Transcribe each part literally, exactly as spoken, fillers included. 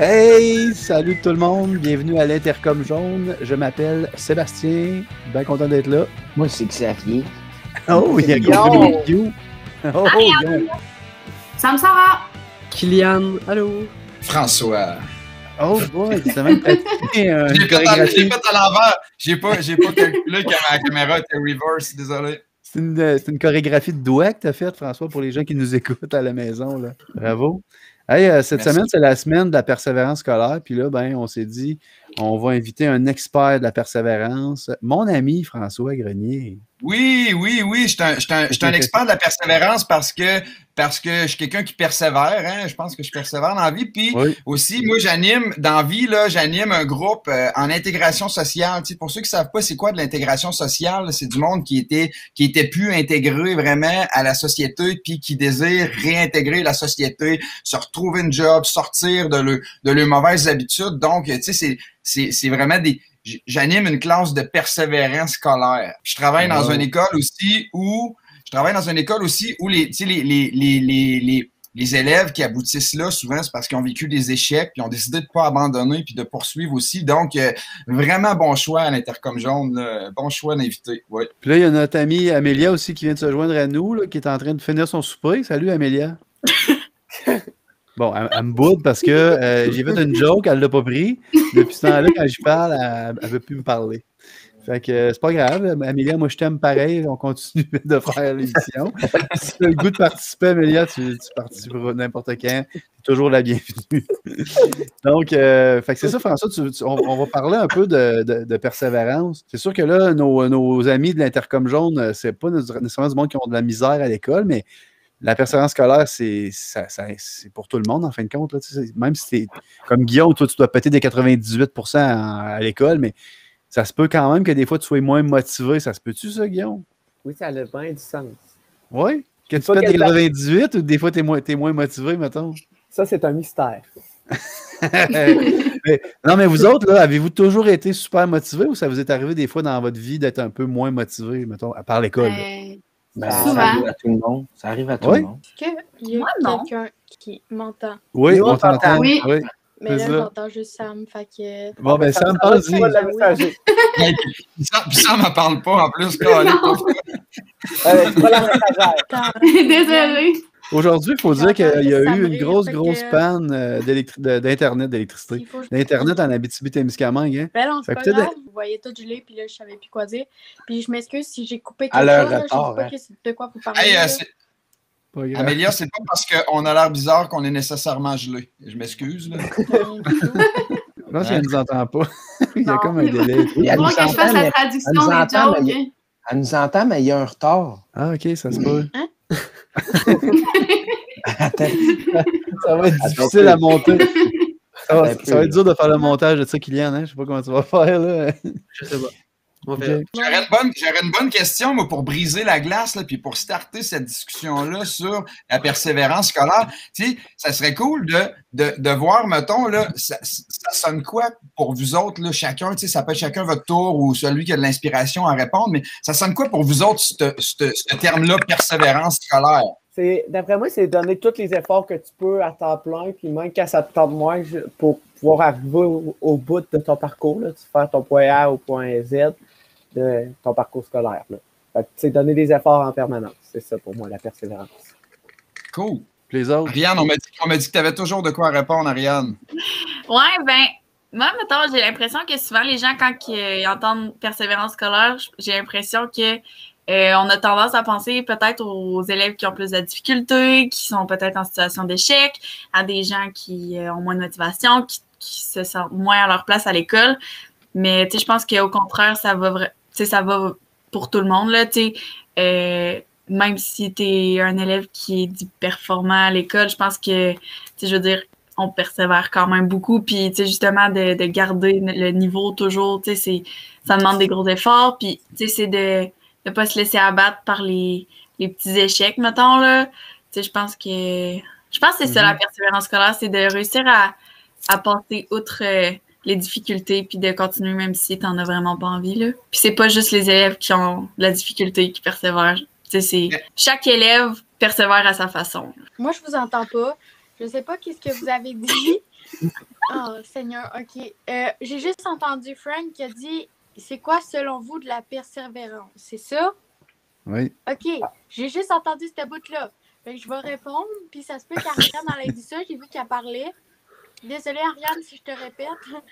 Hey, salut tout le monde, bienvenue à l'Intercom Jaune. Je m'appelle Sébastien, bien content d'être là. Moi, c'est Xavier. Oh, il y a Guillaume. Guillaume. Oh, Guillaume. Sam Sarah. Kylian, allô. François. Oh boy, c'est même pratiqué euh, une chorégraphie. J'ai fait à l'envers. J'ai pas, j'ai pas calculé que ma caméra était reverse, désolé. C'est une, c'est une chorégraphie de doigt que tu as faite, François, pour les gens qui nous écoutent à la maison. Là. Bravo. Hey, euh, cette Merci. semaine, c'est la semaine de la persévérance scolaire. Puis là, ben, on s'est dit, on va inviter un expert de la persévérance, mon ami François Grenier. Oui, oui, oui. Je suis un, un, un expert de la persévérance parce que, parce que je suis quelqu'un qui persévère. Hein? Je pense que je persévère dans la vie. Puis oui. aussi, moi, j'anime, dans la vie, là, j'anime un groupe euh, en intégration sociale. Tu sais, pour ceux qui ne savent pas c'est quoi de l'intégration sociale, c'est du monde qui était, qui était plus intégré vraiment à la société puis qui désire réintégrer la société, se retrouver une job, sortir de, le, de leurs mauvaises habitudes. Donc, tu sais, c'est, c'est, c'est vraiment des... J'anime une classe de persévérance scolaire. Je travaille dans oh. une école aussi où je travaille dans une école aussi où les, tu sais, les, les, les, les, les, les élèves qui aboutissent là, souvent, c'est parce qu'ils ont vécu des échecs puis ont décidé de ne pas abandonner puis de poursuivre aussi. Donc, euh, vraiment bon choix à l'Intercom Jaune. Là. Bon choix d'inviter. Ouais. Puis là, il y a notre amie Amélia aussi qui vient de se joindre à nous, là, qui est en train de finir son souper. Salut, Amélia. Bon, elle, elle me boude parce que euh, j'ai fait une joke, elle ne l'a pas pris. Depuis ce temps-là, quand je parle, elle ne veut plus me parler. Fait que euh, c'est pas grave. Amélia, moi, je t'aime pareil. On continue de faire l'émission. Si tu as le goût de participer, Amélia, tu, tu participeras n'importe quand. Tu es toujours la bienvenue. Donc, euh, fait que c'est ça, François. Tu, tu, on, on va parler un peu de, de, de persévérance. C'est sûr que là, nos, nos amis de l'Intercom Jaune, c'est pas nécessairement du monde qui ont de la misère à l'école, mais la persévérance scolaire, c'est, ça, ça, c'est pour tout le monde, en fin de compte. Là, même si c'est comme Guillaume, toi, tu dois péter des quatre-vingt-dix-huit pour cent à, à l'école, mais ça se peut quand même que des fois, tu sois moins motivé. Ça se peut-tu, ça, Guillaume? Oui, ça a bien du sens. Oui? Que tu pètes des quatre-vingt-dix-huit ou des fois, tu es moins, t'es moins motivé, mettons? Ça, c'est un mystère. mais, non, mais vous autres, là, avez-vous toujours été super motivé ou ça vous est arrivé des fois dans votre vie d'être un peu moins motivé, mettons, à part l'école? Euh... Ben, ça arrive à tout le monde. Ça arrive à tout oui? le monde. Est-ce qu'il y a quelqu'un qui m'entend? Oui, on t'entend. Oui. oui. Mais là, j'entends juste Sam, fait que... Bon, ben Sam, parle-y. Puis Sam ne parle pas, en plus. Désolée. Aujourd'hui, il faut dire qu'il y a eu une grosse, grosse panne d'Internet, d'électricité. D'Internet en Abitibi-Témiscamingue. Hein? Ben non, c'est pas grave. Vous voyez tout gelé, puis là, je savais plus quoi dire. Puis je m'excuse si j'ai coupé quelque chose. Je sais pas de quoi vous parlez. Hey, euh, Amélia, c'est pas parce qu'on a l'air bizarre qu'on est nécessairement gelé. Je m'excuse. Là. Je pense qu'elle ne nous entend pas. Il y a comme un délai. Il faut que je fasse la traduction des jokes. Elle nous entend, mais il y a un retard. Ah, OK, ça se peut. Hein? Attends. Ça va être difficile à monter. Ça va, ça va être dur de faire le montage de ça, Kylian. Hein? Je ne sais pas comment tu vas faire. Là. Je sais pas. Okay. J'aurais, une bonne, j'aurais une bonne question moi, pour briser la glace là, puis pour starter cette discussion-là sur la persévérance scolaire. Tu sais, ça serait cool de, de, de voir, mettons, là, ça, ça sonne quoi pour vous autres, là, chacun, tu sais, ça peut être chacun votre tour ou celui qui a de l'inspiration à répondre, mais ça sonne quoi pour vous autres, ce, ce, ce terme-là, persévérance scolaire? C'est, d'après moi, c'est donner tous les efforts que tu peux à temps plein, puis même quand ça te tente moins, pour pouvoir arriver au, au bout de ton parcours, là, tu faire ton point A au point Z de ton parcours scolaire. Là. Fait que, c'est donner des efforts en permanence. C'est ça pour moi, la persévérance. Cool. Les autres? Ariane, on m'a dit, on m'a dit que tu avais toujours de quoi répondre, Ariane. Ouais, ben, moi, mettons, j'ai l'impression que souvent, les gens, quand ils entendent persévérance scolaire, j'ai l'impression que Euh, on a tendance à penser peut-être aux élèves qui ont plus de difficultés, qui sont peut-être en situation d'échec, à des gens qui euh, ont moins de motivation, qui, qui se sentent moins à leur place à l'école. Mais tu sais, je pense qu'au contraire, ça va, tu sais, ça va pour tout le monde là. Tu sais, euh, même si tu es un élève qui est dit performant à l'école, je pense que, tu sais, je veux dire, on persévère quand même beaucoup. Puis, tu sais, justement, de, de garder le niveau toujours, tu sais, c'est, ça demande des gros efforts. Puis, tu sais, c'est de de ne pas se laisser abattre par les, les petits échecs, mettons, là. Tu sais, je pense que... Je pense que c'est mm-hmm. ça, la persévérance scolaire, c'est de réussir à, à passer outre euh, les difficultés puis de continuer même si tu n'en as vraiment pas envie, là. Puis c'est pas juste les élèves qui ont de la difficulté qui persévèrent. Tu sais, c'est... Chaque élève persévère à sa façon. Moi, je vous entends pas. Je sais pas qu'est-ce que vous avez dit. Oh, Seigneur, OK. Euh, j'ai juste entendu Frank qui a dit « C'est quoi, selon vous, de la persévérance? » C'est ça? Oui. OK. J'ai juste entendu cette bout-là. Fait que je vais répondre, puis ça se peut qu'Ariane en ait dit ça. J'ai vu qu'elle parlait. Désolée, Ariane, si je te répète.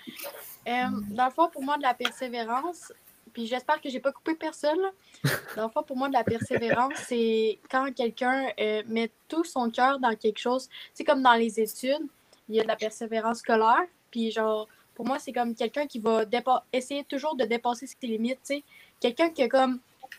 Euh, dans le fond, pour moi, de la persévérance, puis j'espère que j'ai pas coupé personne. Là. Dans le fond, pour moi, de la persévérance, c'est quand quelqu'un euh, met tout son cœur dans quelque chose. C'est comme dans les études, il y a de la persévérance scolaire. Puis genre, pour moi, c'est comme quelqu'un qui va dépa- essayer toujours de dépasser ses limites. T'sais. Quelqu'un qui a comme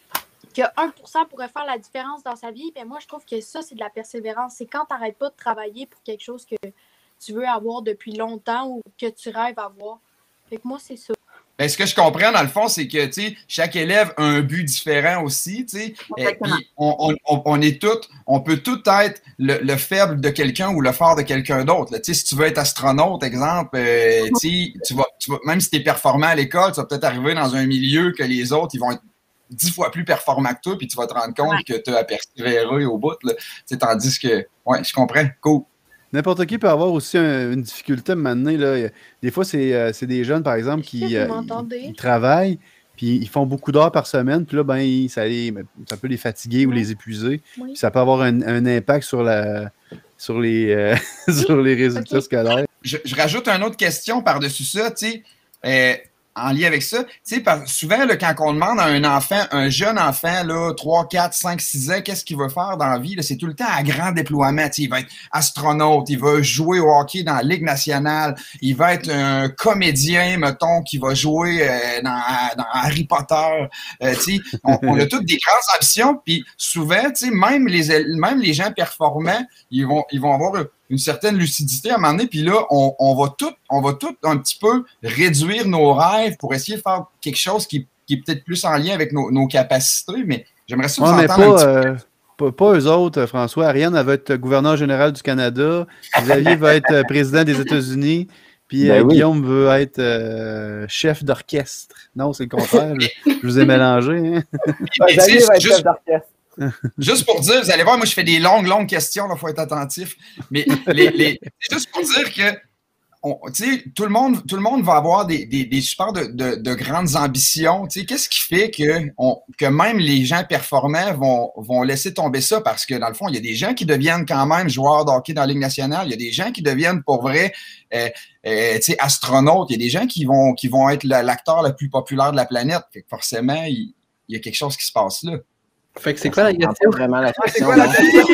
que un pour cent pourrait faire la différence dans sa vie. Ben moi, je trouve que ça, c'est de la persévérance. C'est quand tu n'arrêtes pas de travailler pour quelque chose que tu veux avoir depuis longtemps ou que tu rêves avoir. Fait que moi, c'est ça. Ben, ce que je comprends, dans le fond, c'est que chaque élève a un but différent aussi. Et, puis on, on, on est tous, on peut tout être le, le faible de quelqu'un ou le fort de quelqu'un d'autre. Si tu veux être astronaute, exemple, euh, tu vas, tu vas, même si tu es performant à l'école, tu vas peut-être arriver dans un milieu que les autres, ils vont être dix fois plus performants que toi, puis tu vas te rendre compte ouais. que tu as persévéré au bout. Là. Tandis que, ouais, je comprends. Cool. N'importe qui peut avoir aussi un, une difficulté maintenant. Là. Des fois, c'est euh, des jeunes, par exemple, qui euh, ils, ils travaillent, puis ils font beaucoup d'heures par semaine, puis là, ben, ils, ça, les, ça peut les fatiguer oui. ou les épuiser. Oui. Puis ça peut avoir un, un impact sur, la, sur, les, euh, sur les résultats okay. scolaires. Je, je rajoute une autre question par-dessus ça, tu sais. Euh, en lien avec ça, tu sais, souvent, là, quand on demande à un enfant, un jeune enfant, là, trois, quatre, cinq, six ans, qu'est-ce qu'il va faire dans la vie, c'est tout le temps à grand déploiement. Tu sais, il va être astronaute, il va jouer au hockey dans la Ligue nationale, il va être un comédien, mettons, qui va jouer euh, dans, dans Harry Potter. Euh, tu sais, on, on a toutes des grandes ambitions, puis souvent, tu sais, même les, même les gens performants, ils vont, ils vont avoir une certaine lucidité à un moment donné, puis là, on, on va tout, on va tout un petit peu réduire nos rêves pour essayer de faire quelque chose qui, qui est peut-être plus en lien avec nos, nos capacités, mais j'aimerais ça vous ouais, entendre mais pas, un petit euh, peu. Pas, pas eux autres, François. Ariane, elle va être gouverneur général du Canada, Xavier va être président des États-Unis, puis ben euh, oui. Guillaume veut être euh, chef d'orchestre. Non, c'est le contraire. je, je vous ai mélangé. Hein? Ben, Xavier va être juste... chef d'orchestre. Juste pour dire, vous allez voir, moi je fais des longues, longues questions, il faut être attentif. Mais les, les, juste pour dire que on, tout, le monde, tout le monde va avoir des, des, des super de, de, de grandes ambitions. Qu'est-ce qui fait que, on, que même les gens performants vont, vont laisser tomber ça? Parce que dans le fond, il y a des gens qui deviennent quand même joueurs de hockey dans la Ligue nationale, il y a des gens qui deviennent pour vrai euh, euh, astronautes, il y a des gens qui vont, qui vont être l'acteur le plus populaire de la planète. Fait que forcément, il, il y a quelque chose qui se passe là. Fait que c'est quoi la question? Vraiment la question. Quoi, la question?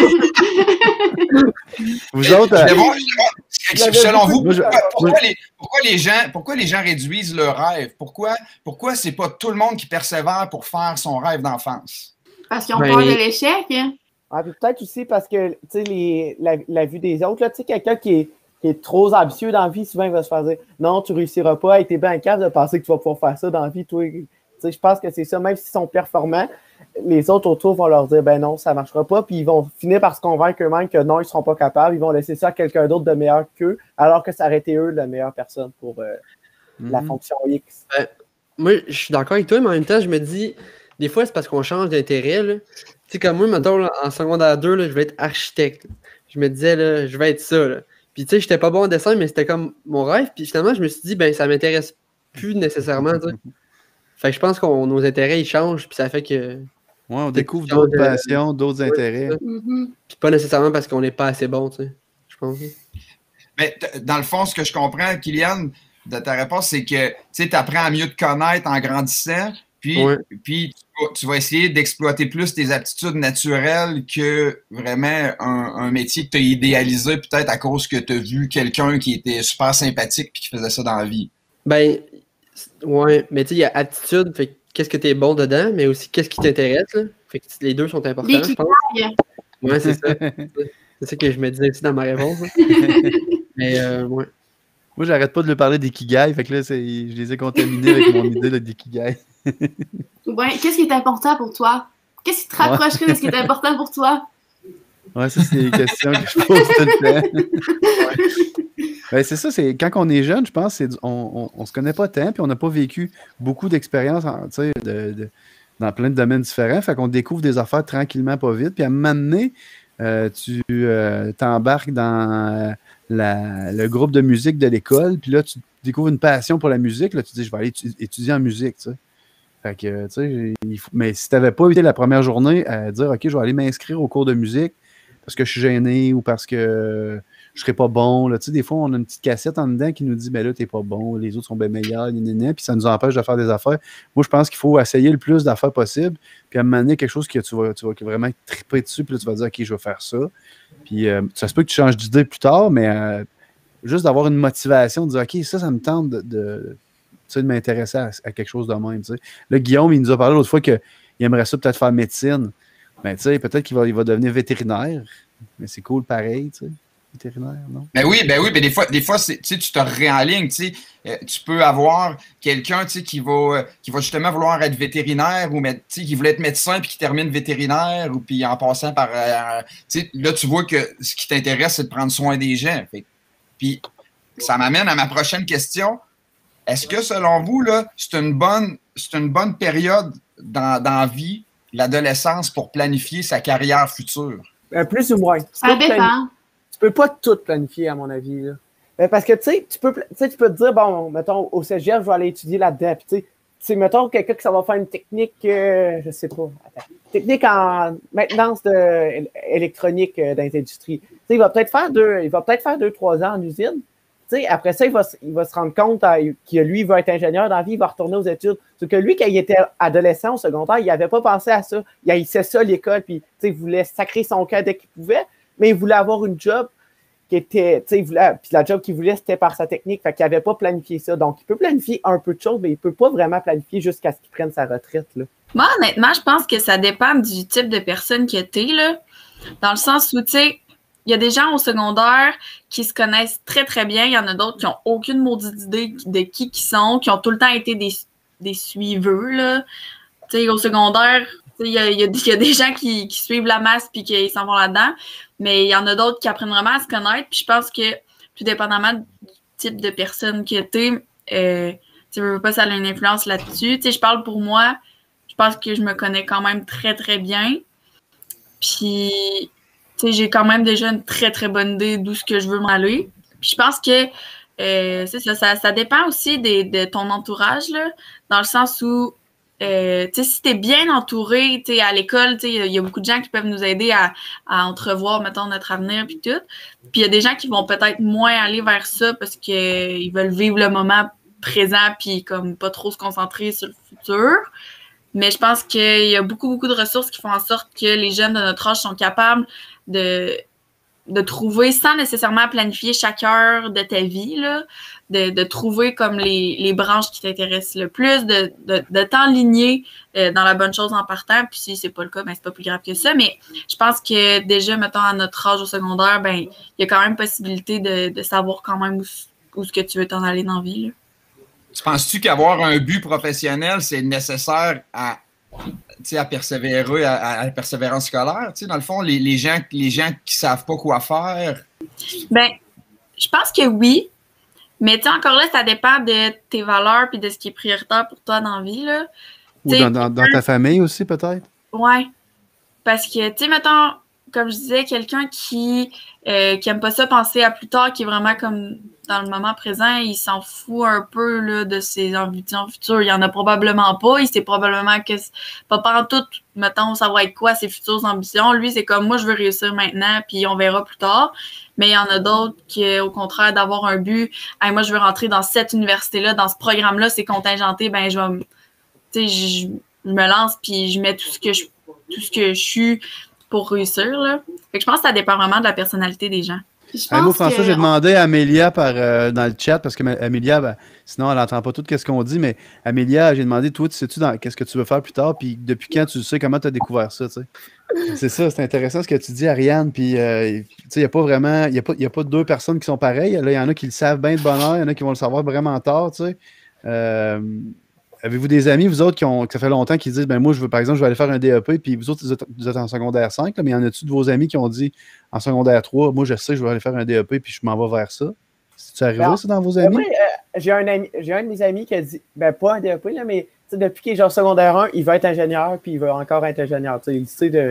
Vous autres, euh... bon, selon vous, pourquoi, pourquoi, les, pourquoi, les gens, pourquoi les gens réduisent leur rêve? Pourquoi, pourquoi c'est pas tout le monde qui persévère pour faire son rêve d'enfance? Parce qu'ils ont peur de l'échec. Ah, peut-être aussi parce que les, la, la vue des autres, tu sais, quelqu'un qui est, qui est trop ambitieux dans la vie, souvent il va se faire dire non, tu réussiras pas, et t'es bien capable de penser que tu vas pouvoir faire ça dans la vie, toi. Je pense que c'est ça, même s'ils sont performants, les autres autour vont leur dire ben non, ça ne marchera pas, puis ils vont finir par se convaincre eux-mêmes que non, ils ne seront pas capables, ils vont laisser ça à quelqu'un d'autre de meilleur qu'eux, alors que ça aurait été eux la meilleure personne pour euh, mm-hmm. la fonction X. Ben, moi, je suis d'accord avec toi, mais en même temps, je me dis, des fois, c'est parce qu'on change d'intérêt. Tu sais, comme moi, mettons, là, en secondaire deux, là, je vais être architecte. Je me disais, là, je vais être ça. Là. Puis, tu sais, j'étais pas bon en dessin, mais c'était comme mon rêve. Puis, finalement, je me suis dit, ben, ça m'intéresse plus nécessairement. Fait que je pense que nos intérêts, ils changent, puis ça fait que... Ouais, on découvre d'autres de... passions, d'autres ouais, intérêts. Mm-hmm. Puis pas nécessairement parce qu'on n'est pas assez bon, tu sais, je pense. Mais dans le fond, ce que je comprends, Kylian, de ta réponse, c'est que tu apprends à mieux te connaître en grandissant, puis, ouais. puis tu, vas, tu vas essayer d'exploiter plus tes aptitudes naturelles que vraiment un, un métier que tu as idéalisé, peut-être à cause que tu as vu quelqu'un qui était super sympathique et qui faisait ça dans la vie. Ben... Ouais, mais tu sais, il y a aptitude, fait qu'est-ce que tu es bon dedans, mais aussi qu'est-ce qui t'intéresse, là. Fait que les deux sont importants, je pense. Ouais, c'est ça. C'est ça que je me disais aussi dans ma réponse. Mais, euh, ouais. Moi, j'arrête pas de lui parler d'ikigai, fait que là, je les ai contaminés avec mon idée d'ikigai. Ouais, qu'est-ce qui est important pour toi? Qu'est-ce qui te rapprocherait ouais. de ce qui est important pour toi? Ouais, ça, c'est des questions que je pose tout le temps. Ouais. Ben, c'est ça, c'est quand on est jeune, je pense, c'est, on ne se connaît pas tant, puis on n'a pas vécu beaucoup d'expériences de, de, dans plein de domaines différents. Fait qu'on découvre des affaires tranquillement, pas vite. Puis à un moment donné, euh, tu euh, t'embarques dans la, le groupe de musique de l'école, puis là, tu découvres une passion pour la musique, là, tu dis, je vais aller étudier en musique, tu sais. Fait que, tu sais, il faut... mais si tu n'avais pas été la première journée à dire, OK, je vais aller m'inscrire au cours de musique parce que je suis gêné ou parce que je serais pas bon, là, tu sais, des fois, on a une petite cassette en dedans qui nous dit, ben là, t'es pas bon, les autres sont bien meilleurs, puis ça nous empêche de faire des affaires. Moi, je pense qu'il faut essayer le plus d'affaires possible, puis à un moment donné, quelque chose que tu vas, tu vas vraiment triper dessus, puis là, tu vas dire, OK, je vais faire ça. Puis euh, ça se peut que tu changes d'idée plus tard, mais euh, juste d'avoir une motivation, de dire, OK, ça, ça me tente de... de tu sais, de m'intéresser à, à quelque chose de même. Tu sais. Là, Guillaume, il nous a parlé l'autre fois qu'il aimerait ça peut-être faire médecine. Mais tu sais, peut-être qu'il va, il va devenir vétérinaire. Mais c'est cool pareil, tu sais. Vétérinaire, non? Ben oui, ben oui, ben des fois, des fois tu te réalignes, tu sais. Euh, tu peux avoir quelqu'un qui va, qui va justement vouloir être vétérinaire ou qui voulait être médecin puis qui termine vétérinaire ou puis en passant par. Euh, là, tu vois que ce qui t'intéresse, c'est de prendre soin des gens. Fait. Puis ça m'amène à ma prochaine question. Est-ce que, selon vous, là, c'est une bonne, c'est une bonne période dans, dans la vie, l'adolescence, pour planifier sa carrière future? Euh, plus ou moins. Ça dépend. Tu peux pas tout planifier, à mon avis. Là. Euh, parce que, tu sais, tu peux, tu peux te dire, bon, mettons, au cégep, je vais aller étudier là-dedans. Puis, tu sais, mettons, quelqu'un qui ça va faire une technique, euh, je sais pas, attends, technique en maintenance de, électronique euh, dans les industries. Tu sais, il va peut-être faire deux, il va peut-être faire deux, trois ans en usine. T'sais, après ça, il va, il va se rendre compte euh, que lui, il va être ingénieur dans la vie, il va retourner aux études. Sauf que lui, quand il était adolescent au secondaire, il n'avait pas pensé à ça. Il haïssait ça, l'école, puis il voulait sacrer son cœur dès qu'il pouvait, mais il voulait avoir une job qui était, il voulait, puis la job qu'il voulait, c'était par sa technique, fait qu'il n'avait pas planifié ça. Donc, il peut planifier un peu de choses, mais il ne peut pas vraiment planifier jusqu'à ce qu'il prenne sa retraite. Là. Moi, honnêtement, je pense que ça dépend du type de personne que tu es, là, dans le sens où, tu sais, il y a des gens au secondaire qui se connaissent très, très bien. Il y en a d'autres qui n'ont aucune maudite idée de qui ils sont, qui ont tout le temps été des, des suiveux. Là. Au secondaire, il y, a, il, y a, il y a des gens qui, qui suivent la masse et qui s'en vont là-dedans. Mais il y en a d'autres qui apprennent vraiment à se connaître. Puis je pense que, tout dépendamment du type de personne que tu es, euh, tu veux pas, ça a une influence là-dessus. Je parle pour moi, je pense que je me connais quand même très, très bien. Puis... T'sais, j'ai quand même déjà une très, très bonne idée d'où ce que je veux m'aller. Puis je pense que euh, ça, ça, ça dépend aussi des, de ton entourage, là, dans le sens où euh, si tu es bien entouré à l'école, il y, y a beaucoup de gens qui peuvent nous aider à, à entrevoir, mettons, notre avenir puis tout. Puis il y a des gens qui vont peut-être moins aller vers ça parce qu'ils veulent vivre le moment présent puis comme pas trop se concentrer sur le futur. Mais je pense qu'il y a beaucoup, beaucoup de ressources qui font en sorte que les jeunes de notre âge sont capables de, de trouver, sans nécessairement planifier chaque heure de ta vie, là, de, de trouver comme les, les branches qui t'intéressent le plus, de, de, de t'enligner euh, dans la bonne chose en partant. Puis si c'est pas le cas, ben c'est pas plus grave que ça. Mais je pense que déjà, mettons, à notre âge au secondaire, ben il y a quand même possibilité de, de savoir quand même où, où ce que tu veux t'en aller dans la vie, là. Tu penses-tu qu'avoir un but professionnel, c'est nécessaire à, à persévérer, à, à la persévérance scolaire? Dans le fond, les, les gens les gens qui ne savent pas quoi faire? Ben, je pense que oui. Mais encore là, ça dépend de tes valeurs et de ce qui est prioritaire pour toi dans la vie. Là. Ou dans, dans, dans ta famille aussi, peut-être? Oui. Parce que, tu sais, mettons, comme je disais, quelqu'un qui euh, qui aime pas ça penser à plus tard, qui est vraiment comme dans le moment présent, il s'en fout un peu là, de ses ambitions futures. Il y en a probablement pas. Il sait probablement que pas en tout, mettons, ça va être quoi ses futures ambitions. Lui, c'est comme moi, je veux réussir maintenant, puis on verra plus tard. Mais il y en a d'autres qui, au contraire, d'avoir un but. Hey, moi, je veux rentrer dans cette université-là, dans ce programme-là, c'est contingenté, ben je vais, tu sais, je, je me lance, puis je mets tout ce que je, tout ce que je suis pour réussir, là. Fait que je pense que ça dépend vraiment de la personnalité des gens. Hey, moi, François, que... j'ai demandé à Amélia par, euh, dans le chat, parce que Amélia, ben, sinon, elle n'entend pas tout ce qu'on dit, mais Amélia, j'ai demandé, toi, tu sais-tu dans qu'est-ce que tu veux faire plus tard, puis depuis quand tu sais, comment tu as découvert ça, tu sais? C'est ça, c'est intéressant ce que tu dis, Ariane, puis, euh, tu sais, il n'y a pas vraiment, il n'y a pas, y a pas deux personnes qui sont pareilles. Là, il y en a qui le savent bien de bonne heure, il y en a qui vont le savoir vraiment tard, tu sais. Euh, Avez-vous des amis, vous autres, qui ont, que ça fait longtemps, qui disent, ben moi, je veux, par exemple, je vais aller faire un D E P, puis vous autres, vous êtes, vous êtes en secondaire cinq, là, mais y en a-tu de vos amis qui ont dit, en secondaire trois, moi, je sais, je vais aller faire un D E P, puis je m'en vais vers ça? C'est-tu arrivé, ben, ça, dans vos amis? Ben, oui, euh, j'ai, un ami, j'ai un de mes amis qui a dit, ben pas un D E P, là, mais depuis qu'il est genre secondaire un, il veut être ingénieur, puis il veut encore être ingénieur. Il sait de,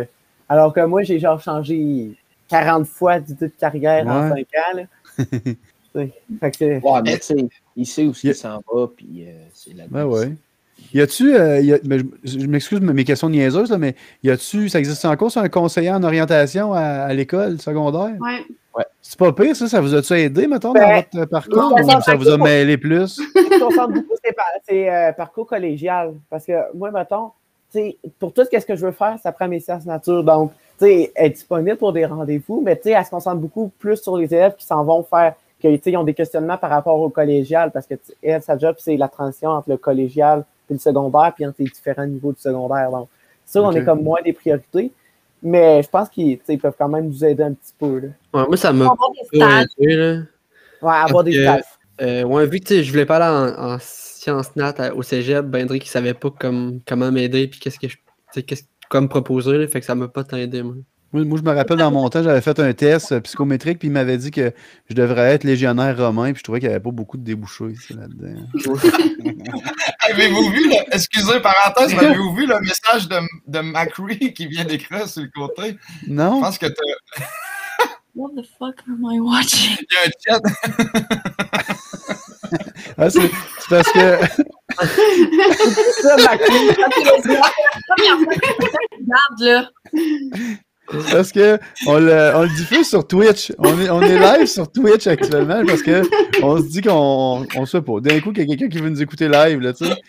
Alors que moi, j'ai genre changé quarante fois d'idée de carrière Ouais. en cinq ans. Là. Fait que, Ouais, mais tu sais, il sait où il s'en va, puis euh, c'est la Ben ouais. Y a-tu, euh, y a, ben, je, je m'excuse mes questions niaiseuses, là, mais y a-tu, ça existe encore, c'est un conseiller en orientation à, à l'école secondaire? Ouais. Ouais. C'est pas pire, ça? Ça vous a-tu aidé, mettons, Ben, dans votre parcours? non, Ou ça, ça vous a parcours- mêlé plus? Ce qui me concentre beaucoup, c'est par, c'est, euh, parcours collégial. Parce que moi, mettons, tu sais, pour tout ce que je veux faire, ça prend mes sciences nature. Donc, tu sais, être disponible pour des rendez-vous, mais tu sais, elle se concentre beaucoup plus sur les élèves qui s'en vont faire, que, tu sais, ils ont des questionnements par rapport au collégial, parce que elle, sa job, c'est la transition entre le collégial et le secondaire, puis entre les différents niveaux du secondaire. Donc, ça, Ok. on est comme moins des priorités. Mais je pense qu'ils tu sais, ils peuvent quand même nous aider un petit peu. Là. Ouais, moi, ça On m'a va avoir des pas stages. aidé, là. Ouais, avoir des que- stages. Euh, ouais, vu que tu sais, je voulais pas aller en, en sciences nat à- au cégep, ben Drake, il savait pas comme, comment m'aider, puis qu'est-ce que je. Tu sais, qu'est-ce quoi me proposer, là, fait que ça m'a pas tant aidé, moi. Moi, moi, je me rappelle dans mon temps, j'avais fait un test euh, psychométrique, puis il m'avait dit que je devrais être légionnaire romain, puis je trouvais qu'il n'y avait pas beaucoup de débouchés ici, là-dedans. Avez-vous vu, le, excusez, parenthèse, mais avez-vous vu le message de, de Macri qui vient d'écrire sur le côté? Je Non? pense que t'as- What the fuck am I watching? il y a un chat. Ah, c'est c'est parce que. Ça, Macri, Première fois que je regarde, là. C'est parce que on le, on le diffuse sur Twitch. On est, on est live sur Twitch actuellement parce que on se dit qu'on on se fait pas. D'un coup, qu'il y a quelqu'un qui veut nous écouter live, là, tu sais.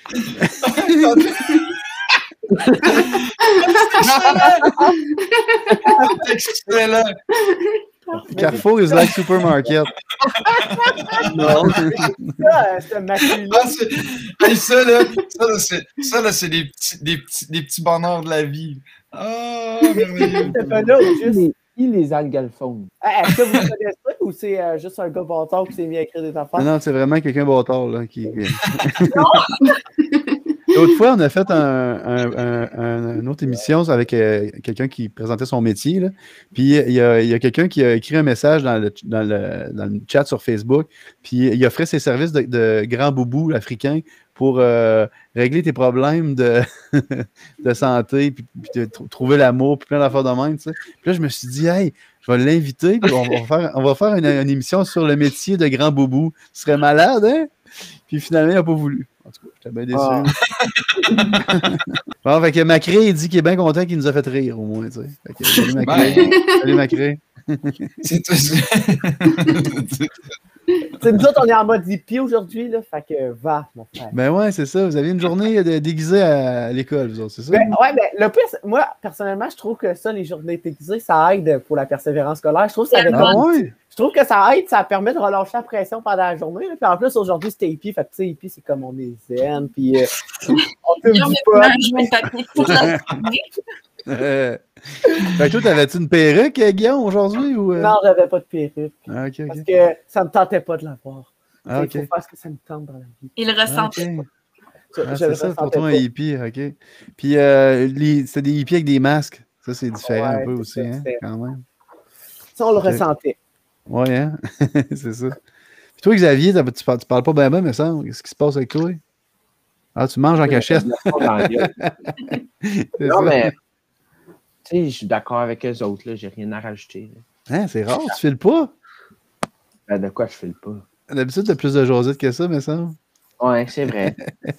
C'est excellent. Carrefour is like supermarket. Non. ça, euh, ce Macri-là. Ah, c'est- hey, ça, là, ça, là, c'est, ça, là, c'est des petits, des, petits, des petits bonheurs de la vie. Ah, merveilleux. Ce gars-là, ou juste. Les, il les algalphones. Ah, est-ce que vous le connaissez ou c'est euh, juste un gars bâtard qui s'est mis à écrire des affaires? Non, non, c'est vraiment quelqu'un bâtard, là, qui... L'autre fois, on a fait un, un- un- un- une autre émission avec euh, quelqu'un qui présentait son métier, là. Puis il y a, il y a quelqu'un qui a écrit un message dans le, dans le, dans le chat sur Facebook, puis il offrait ses services de, de grand boubou africain pour euh, régler tes problèmes de, de santé, puis, puis de tr- trouver l'amour, puis plein d'affaires de même, tu sais. Puis là, je me suis dit, hey, je vais l'inviter, puis on va faire, on va faire une, une émission sur le métier de grand boubou. Ce serait malade, hein? Puis finalement, il n'a pas voulu. En tout cas, j'étais bien déçu. Ah. Bon, fait que Macré, il dit qu'il est bien content qu'il nous a fait rire, au moins, tu sais. Fait que, salut Macré. Ben, Salut Macré. c'est tout. C'est nous autres, on est en mode hippie aujourd'hui, là. Fait que va, mon frère. Ben ouais, c'est ça. Vous avez une journée de- déguisée à l'école, vous autres, c'est ça? Ben, ouais, ben, le pire, c'est- moi, personnellement, je trouve que ça, les journées déguisées, ça aide pour la persévérance scolaire. Je trouve que ça, Ah ouais? je trouve que ça aide, ça permet de relâcher la pression pendant la journée. Là. Puis en plus, aujourd'hui, c'était hippie. Fait que, tu sais, hippie, c'est comme on est zen. Puis euh, on fume Ils ont du mis pot. un joint de papier toute la journée. Euh, fait que toi, t'avais-tu une perruque, euh, Guillaume, aujourd'hui? Ou, euh? Non, j'avais pas de perruque. Ah, ok, Parce ok. que ça me tentait pas de l'avoir. Ah, Il ok. faut faire ce que ça me tente dans la vie. Il le Ah, ressent. ok. Je, Ah, je c'est le ça, pour ressentais toi, un pas. hippie, ok. Puis, euh, les- c'est des hippies avec des masques. Ça, c'est différent Ouais, un peu c'est aussi, ça, hein, c'est- quand même. Ça, on le Ok. ressentait. Ouais, hein? C'est ça. Puis toi, Xavier, t'as- tu parles, tu parles pas bien, bien, mais ça, qu'est-ce qui se passe avec toi? Ah, tu manges en cachette. Dans la gueule. C'est Non, ça? mais, tu sais, je suis d'accord avec eux autres, là. J'ai rien à rajouter. là. Hein, c'est rare, tu files pas? Ben, de quoi je file pas? D'habitude, t'as plus de Josette que ça, mais ça. Ouais, c'est vrai.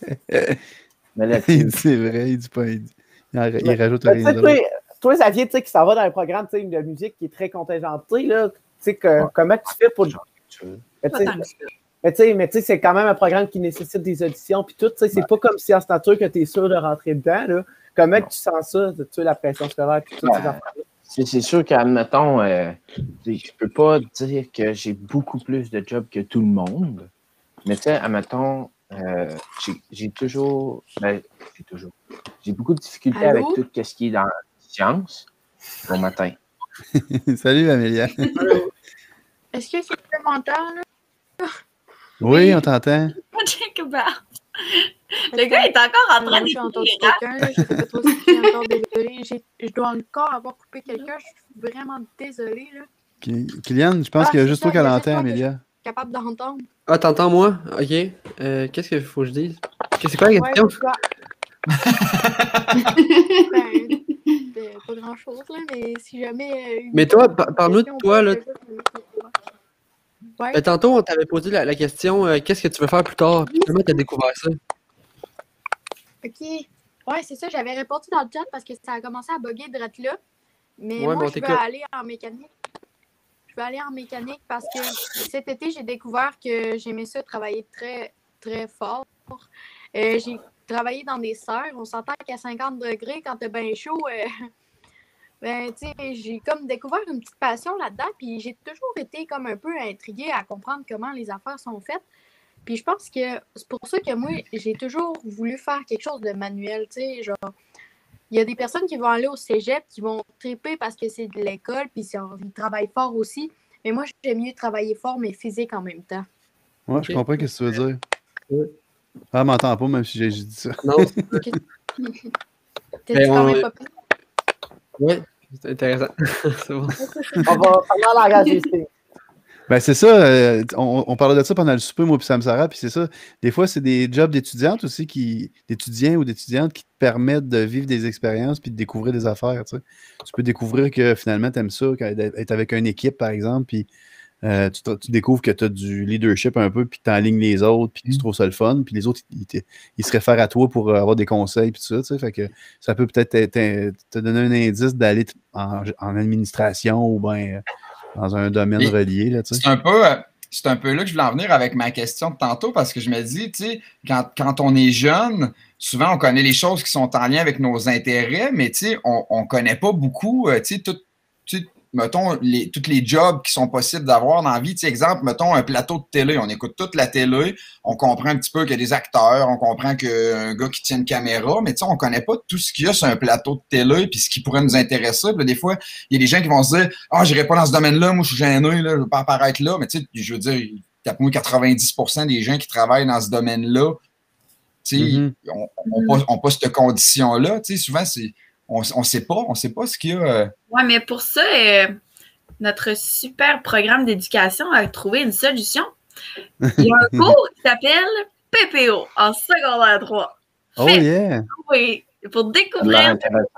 Mais là, Il tu dit c'est vrai, il dit pas. Il, dit- il, en- il rajoute Ben, rien tu sais, d'autre. toi, toi, Xavier, tu sais, qui s'en va dans un programme tu sais, de musique qui est très contingenté, là. Tu sais, que, comment tu fais pour. tu veux. Mais tu sais, Pas tant que ça. mais tu sais, mais tu sais, c'est quand même un programme qui nécessite des auditions puis tout. Tu sais, c'est pas comme Science Nature que tu es sûr de rentrer dedans, là. Comment tu sens ça, tu sais, la pression scolaire puis toutes ces Ouais. affaires-là? C'est c'est sûr qu'admettons, euh, tu sais, je peux pas dire que j'ai beaucoup plus de jobs que tout le monde, mais tu sais, admettons, euh, j'ai- j'ai toujours, ben, j'ai toujours, j'ai beaucoup de difficultés Allô? avec tout ce qui est dans la science. Bon matin. Salut, Amélia. Est-ce que c'est supplémentaire, là? Oui, on t'entend. Check about. Le gars est encore en train Moi, j'ai entendu de quelqu'un, là, je sais pas trop si je suis encore désolée. J'ai- Je dois encore avoir coupé quelqu'un, je suis vraiment désolée, là. Ki- Kylian, je pense Ah, qu'il y a c'est juste ça, toi qui il y a l'entends, juste moi que Amélia. Capable d'entendre. Ah, t'entends moi? Ok. Euh, Qu'est-ce qu'il faut que je dise? Que- C'est quoi la Ouais, question? pourquoi? Ben, de- pas grand-chose, là, mais si jamais... Euh, mais toi, par parle-nous de toi, là. Ouais. Ben, tantôt, on t'avait posé la, la question euh, qu'est-ce que tu veux faire plus tard? Puis comment tu as découvert ça? OK. Ouais, c'est ça, j'avais répondu dans le chat parce que ça a commencé à bugger de là. Mais Ouais, moi, bon, je veux aller en mécanique. Je veux aller en mécanique parce que cet été, j'ai découvert que j'aimais ça travailler très, très fort. Euh, j'ai travaillé dans des serres. On s'entend qu'à cinquante degrés, quand t'as bien chaud, euh, ben, tu sais, j'ai comme découvert une petite passion là-dedans. Puis j'ai toujours été comme un peu intriguée à comprendre comment les affaires sont faites. Puis je pense que c'est pour ça que moi, j'ai toujours voulu faire quelque chose de manuel, tu sais, genre, il y a des personnes qui vont aller au cégep, qui vont triper parce que c'est de l'école, puis ils travaillent fort aussi, mais moi, j'aime mieux travailler fort, mais physique en même temps. Ouais, je comprends ce que tu veux dire. Ouais. Ah, m'entends pas, même si j'ai dit ça. Non, c'est okay. T'es quand même pas pire. Oui, c'est intéressant. C'est bon. On va parler en langage des signes. Ben c'est ça, euh, on, on parlait de ça pendant le souper, moi puis Sam Sarah, puis c'est ça. Des fois, c'est des jobs d'étudiantes aussi, qui d'étudiants ou d'étudiantes qui te permettent de vivre des expériences puis de découvrir des affaires, tu sais. Tu peux découvrir que finalement, tu aimes ça, être avec une équipe, par exemple, puis euh, tu, tu découvres que tu as du leadership un peu, puis tu enlignes les autres, puis tu trouves ça le fun, puis les autres, ils, ils, ils se réfèrent à toi pour avoir des conseils, puis tout ça, tu sais. Fait que ça peut peut-être te, te donner un indice d'aller en, en administration ou bien dans un domaine Et relié. Là, tu sais. C'est un peu, c'est un peu là que je voulais en venir avec ma question de tantôt, parce que je me dis, tu sais, quand, quand on est jeune, souvent on connaît les choses qui sont en lien avec nos intérêts, mais tu sais, on ne connaît pas beaucoup, tu sais, tout, tu sais, mettons, les, tous les jobs qui sont possibles d'avoir dans la vie. Tu sais, exemple, mettons un plateau de télé. On écoute toute la télé, on comprend un petit peu qu'il y a des acteurs, on comprend qu'un gars qui tient une caméra, mais tu sais, on connaît pas tout ce qu'il y a sur un plateau de télé puis ce qui pourrait nous intéresser. Puis là, des fois, il y a des gens qui vont se dire « Ah, oh, j'irai pas dans ce domaine-là, moi je suis gêné, là, je veux pas apparaître là. » Mais tu sais, je veux dire, tape moi quatre-vingt-dix pour cent des gens qui travaillent dans ce domaine-là, tu sais, mm-hmm. on n'a pas, pas cette condition-là. Tu sais, souvent, c'est on ne sait pas, on sait pas ce qu'il y a. Euh... Oui, mais pour ça, euh, notre super programme d'éducation a trouvé une solution. Il y a un cours qui s'appelle P P O en secondaire trois. Oh Fait, yeah! Oui, pour découvrir.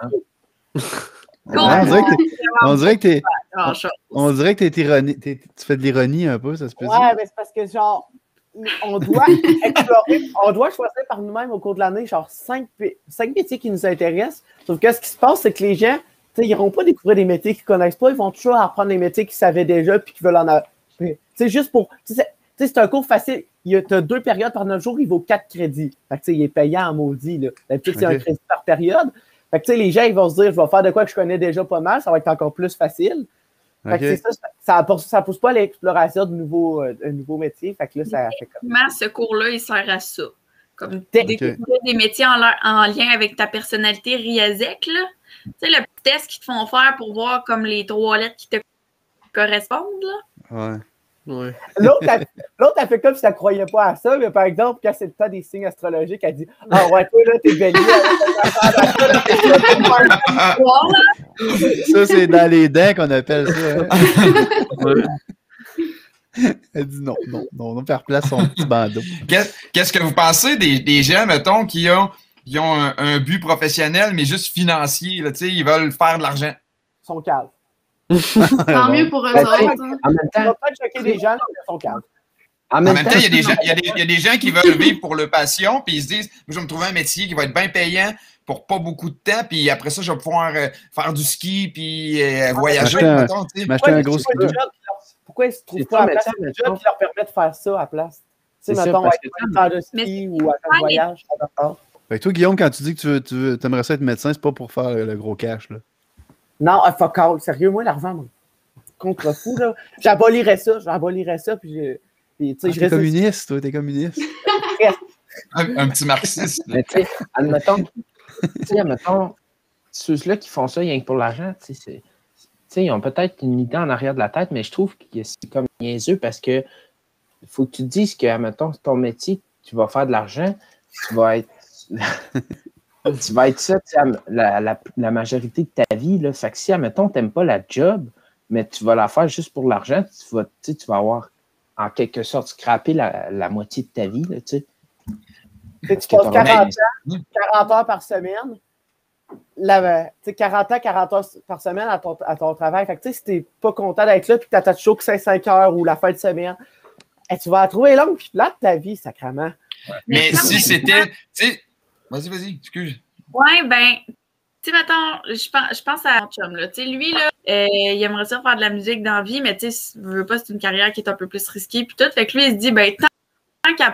On dirait que on dirait que t'es, on dirait que t'es ironique, t'es, tu fais de l'ironie un peu, ça se peut dire. Ouais, mais c'est parce que genre, on doit explorer, on doit choisir par nous-mêmes au cours de l'année, genre cinq, cinq métiers qui nous intéressent. Sauf que ce qui se passe, c'est que les gens, ils n'iront pas découvrir des métiers qu'ils ne connaissent pas, ils vont toujours apprendre des métiers qu'ils savaient déjà puis qu'ils veulent en avoir. C'est juste pour. C'est un cours facile. Tu as deux périodes par neuf jours, il vaut quatre crédits. Fait que, il est payant en maudit. D'habitude, c'est okay. un crédit par période. Fait que, les gens, ils vont se dire, je vais faire de quoi que je connais déjà pas mal, ça va être encore plus facile. Fait okay. que ça, ça ne pousse pas à l'exploration de nouveaux, euh, nouveaux métiers. Fait que là, ça fait comme... ce cours-là, il sert à ça. Comme découvrir okay. des métiers en, leur, en lien avec ta personnalité RIASEC, là. Tu sais, le petit test qu'ils te font faire pour voir comme les trois lettres qui te correspondent, là. Ouais. Ouais. L'autre, a, l'autre a fait comme si elle ne croyait pas à ça, mais par exemple, quand c'est le temps des signes astrologiques, elle dit « Ah ouais, toi, là, t'es bélier. » Ça, c'est dans les dents qu'on appelle ça. Hein? Elle dit non, non, non, on perd place son petit bandeau. Qu'est-ce, qu'est-ce que vous pensez des, des gens, mettons, qui ont, qui ont un, un but professionnel, mais juste financier, là, tu sais, ils veulent faire de l'argent? Ils sont calmes. Tant mieux pour eux ben, autres. En même temps, on va pas choquer des gens, mais ils sont calmes. En même, en même temps, il y, a des gens, il, y a des, il y a des gens qui veulent vivre pour le passion, puis ils se disent, je vais me trouver un métier qui va être bien payant pour pas beaucoup de temps, puis après ça, je vais pouvoir euh, faire du ski, puis euh, voyager. M'acheter mettons, un, m'acheter un gros ski. Pourquoi ils ne se trouvent pas à la place un job qui leur permet de faire ça à la place? Tu sais, mettons, faire de ski ou à un voyage. Fait que toi, Guillaume, quand tu dis que tu, veux, tu veux, aimerais ça être médecin, c'est pas pour faire le, le gros cash, là. Non, uh, fuck all. Sérieux, moi, l'argent, moi, contre fou, là. J'abolirais ça, j'abolirais ça, puis je... Puis, ah, t'es communiste, toi, t'es communiste. un, un petit marxiste. Mais tu sais, admettons, tu sais, admettons, ceux-là qui font ça rien que pour l'argent, tu sais, c'est... Tu sais, ils ont peut-être une idée en arrière de la tête, mais je trouve que c'est comme niaiseux parce que il faut que tu te dises que, admettons, ton métier, tu vas faire de l'argent, tu vas être... tu vas être ça, tu sais, la, la, la majorité de ta vie, là. Fait que si, admettons, tu n'aimes pas la job, mais tu vas la faire juste pour l'argent, tu vas, tu sais, tu vas avoir, en quelque sorte, scraper la, la moitié de ta vie, là, tu sais. Tu passes quarante, ans, quarante heures par semaine. la, quarante ans, quarante heures par semaine à ton, à ton travail. Fait que si t'es pas content d'être là, puis que t'attends toujours que c'est cinq heures ou la fin de semaine, et tu vas la trouver longue, puis là, ta vie, sacrément. Mais, Mais si c'était. Vas-y, vas-y, excuse. Ouais, ben, tu sais, mettons, je pense, je pense à mon chum, là. Tu sais, lui, là, euh, il aimerait ça faire de la musique dans la vie, mais tu sais, il veut pas, c'est une carrière qui est un peu plus risquée, puis tout. Fait que lui, il se dit, ben, tant, tant qu'à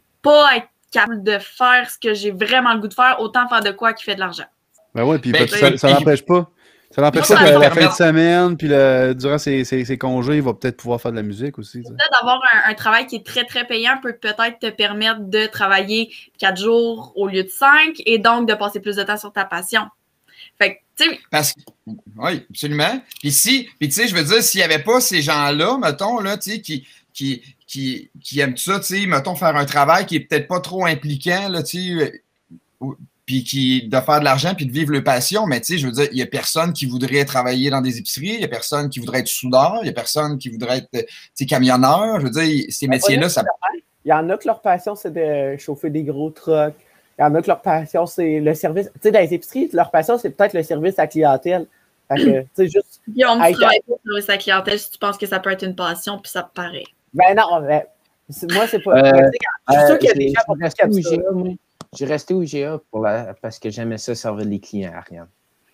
pas être capable de faire ce que j'ai vraiment le goût de faire, autant faire de quoi qui fait de l'argent. Ben oui, puis ben, ça, ça l'empêche pas. Ça l'empêche pas que la, la fin de semaine, puis le, durant ses, ses, ses congés, il va peut-être pouvoir faire de la musique aussi. D'avoir un, un travail qui est très, très payant peut peut-être te permettre de travailler quatre jours au lieu de cinq et donc de passer plus de temps sur ta passion. Fait que, tu sais. Parce que, oui, absolument. Puis si, puis tu sais, je veux dire, s'il n'y avait pas ces gens-là, mettons, là, tu sais, qui, qui, qui, qui aiment ça, tu sais, mettons, faire un travail qui est peut-être pas trop impliquant, là, tu sais, puis qui de faire de l'argent puis de vivre le passion, mais tu sais, je veux dire, il n'y a personne qui voudrait travailler dans des épiceries, il n'y a personne qui voudrait être soudeur, il n'y a personne qui voudrait être, tu sais, camionneur. Je veux dire, ces métiers-là, ça. Il y en a que leur passion, c'est de chauffer des gros trucks. Il y en a que leur passion, c'est le service. Tu sais, dans les épiceries, leur passion, c'est peut-être le service à la clientèle. Fait que, tu sais, juste. Puis on ne travaille pas le service à la clientèle si tu penses que ça peut être une passion, puis ça te paraît. Ben non, ben, moi, c'est pas. Euh, je suis sûr qu'il y a des gens pour rester au I G A, j'ai resté au I G A pour la, parce que j'aimais ça servir les clients, Ariane.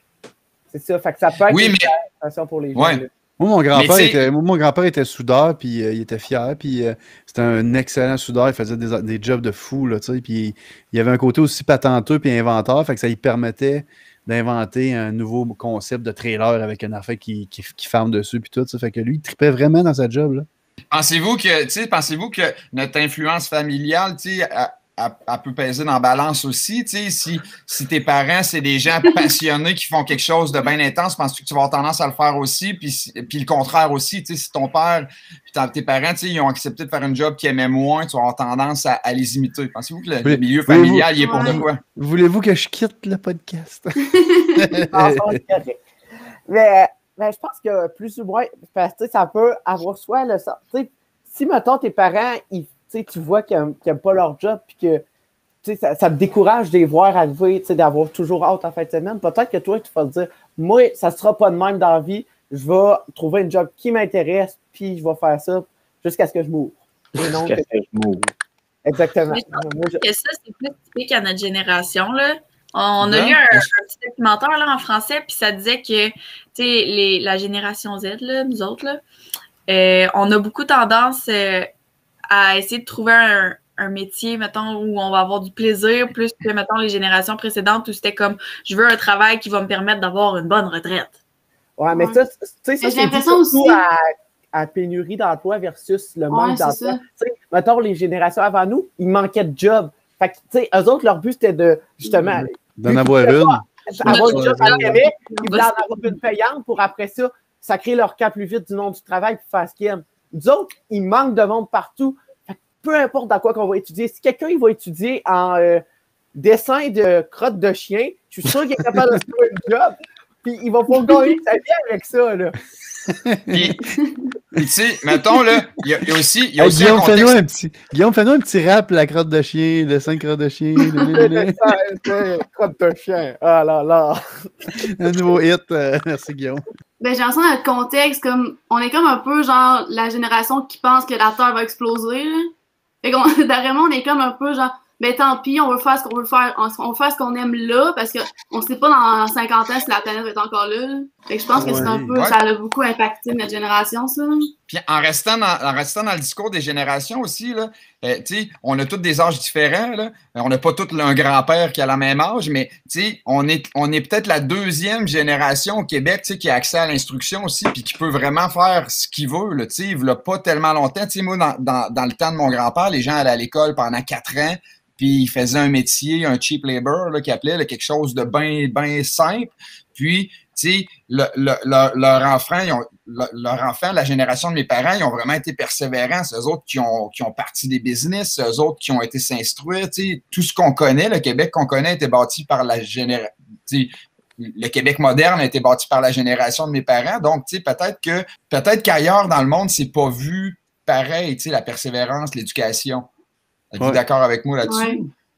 C'est ça, fait que ça peut être oui, une mais... passion pour les gens. Ouais. Moi, mon grand-père était, mon grand-père était soudeur, puis euh, il était fier, puis euh, c'était un excellent soudeur, il faisait des, des jobs de fou, là, tu sais, puis il y avait un côté aussi patenteux puis inventeur, fait que ça lui permettait d'inventer un nouveau concept de trailer avec une affaire qui, qui, qui ferme dessus, puis tout ça, fait que lui, il tripait vraiment dans sa job, là. Pensez-vous que, tu sais, pensez-vous que notre influence familiale, tu sais, Elle, elle peut peser dans la balance aussi. Tu sais, si, si tes parents, c'est des gens passionnés qui font quelque chose de bien intense, penses-tu que tu vas avoir tendance à le faire aussi? Puis, puis le contraire aussi. Tu sais, si ton père et tes parents, tu sais, ils ont accepté de faire un job qu'ils aimaient moins, tu vas avoir tendance à, à les imiter. Pensez-vous que le, le milieu familial, il est pour de quoi? Voulez-vous que je quitte le podcast? mais, mais je pense que plus ou moins, parce que ça peut avoir soit le sens. Tu sais, si, mettons, tes parents, ils tu vois qu'ils n'aiment pas leur job puis que ça, ça te décourage de les voir arriver, d'avoir toujours hâte en fin de semaine. Peut-être que toi, tu vas te dire, moi, ça ne sera pas de même dans la vie. Je vais trouver un job qui m'intéresse puis je vais faire ça jusqu'à ce que je moure. Jusqu'à ce que je moure. Exactement. Je pense moi, je... que ça, c'est plus typique à notre génération, là. On a lu un, un petit documentaire là, en français, puis ça disait que les, la génération Z, là, nous autres, là, euh, on a beaucoup tendance euh, à essayer de trouver un, un métier, mettons, où on va avoir du plaisir, plus que, mettons, les générations précédentes où c'était comme, je veux un travail qui va me permettre d'avoir une bonne retraite. Ouais, mais ça, tu sais, ça, c'est surtout aussi à, à pénurie d'emploi versus le manque ouais, d'emploi. Tu sais, mettons, les générations avant nous, ils manquaient de job. Fait que, tu sais, eux autres, leur but, c'était de, justement... D'en avoir une. Avoir une job à Québec, ils voulaient en avoir une payante pour, après ça, sacrer leur camp plus vite du nom du travail pour faire ce qu'ils aiment. Nous autres, il manque de monde partout. Fait que peu importe dans quoi qu'on va étudier. Si quelqu'un il va étudier en euh, dessin de crotte de chien, je suis sûr qu'il est capable de se trouver un job. Puis il va pouvoir gagner sa vie avec ça, là. Puis, tu sais, mettons, là, il y, y a aussi, y a hey, aussi Guillaume, un contexte... fais-nous un petit, Guillaume, fais-nous un petit rap, la crotte de chien, le dessin de crotte de chien. Crotte de chien. Ah là là. Un nouveau hit. Euh, merci, Guillaume. Ben, j'ai l'impression dans notre contexte, comme, on est comme un peu, genre, la génération qui pense que la Terre va exploser, là. Fait qu'on, derrière moi, on est comme un peu, genre, ben, tant pis, on veut faire ce qu'on veut faire, on, on fait ce qu'on aime là, parce qu'on sait pas dans cinquante ans si la planète va être encore là, là. Fait que je pense que ouais, c'est un peu, ouais. Ça a beaucoup impacté notre génération, ça. Puis en restant dans, en restant dans le discours des générations aussi, là, euh, tu sais, on a tous des âges différents, là. On n'a pas tous un grand-père qui a le même âge, mais tu sais, on est, on est peut-être la deuxième génération au Québec, tu sais, qui a accès à l'instruction aussi, puis qui peut vraiment faire ce qu'il veut, là, tu sais, il n'a pas tellement longtemps. Tu sais, moi, dans, dans, dans le temps de mon grand-père, les gens allaient à l'école pendant quatre ans, puis ils faisaient un métier, un cheap labor, là, qu'ils appelaient, là, quelque chose de bien, bien simple. Puis, tu sais, le, le, le, leur enfant, ils ont, le, leur enfant, la génération de mes parents, ils ont vraiment été persévérants. C'est eux autres qui ont, qui ont parti des business, c'est eux autres qui ont été s'instruire. Tu sais, tout ce qu'on connaît, le Québec qu'on connaît, a été bâti par la génération. Le Québec moderne a été bâti par la génération de mes parents. Donc, tu sais, peut-être que, peut-être qu'ailleurs dans le monde, c'est pas vu pareil, tu sais, la persévérance, l'éducation. Êtes-vous ouais. d'accord avec moi là-dessus?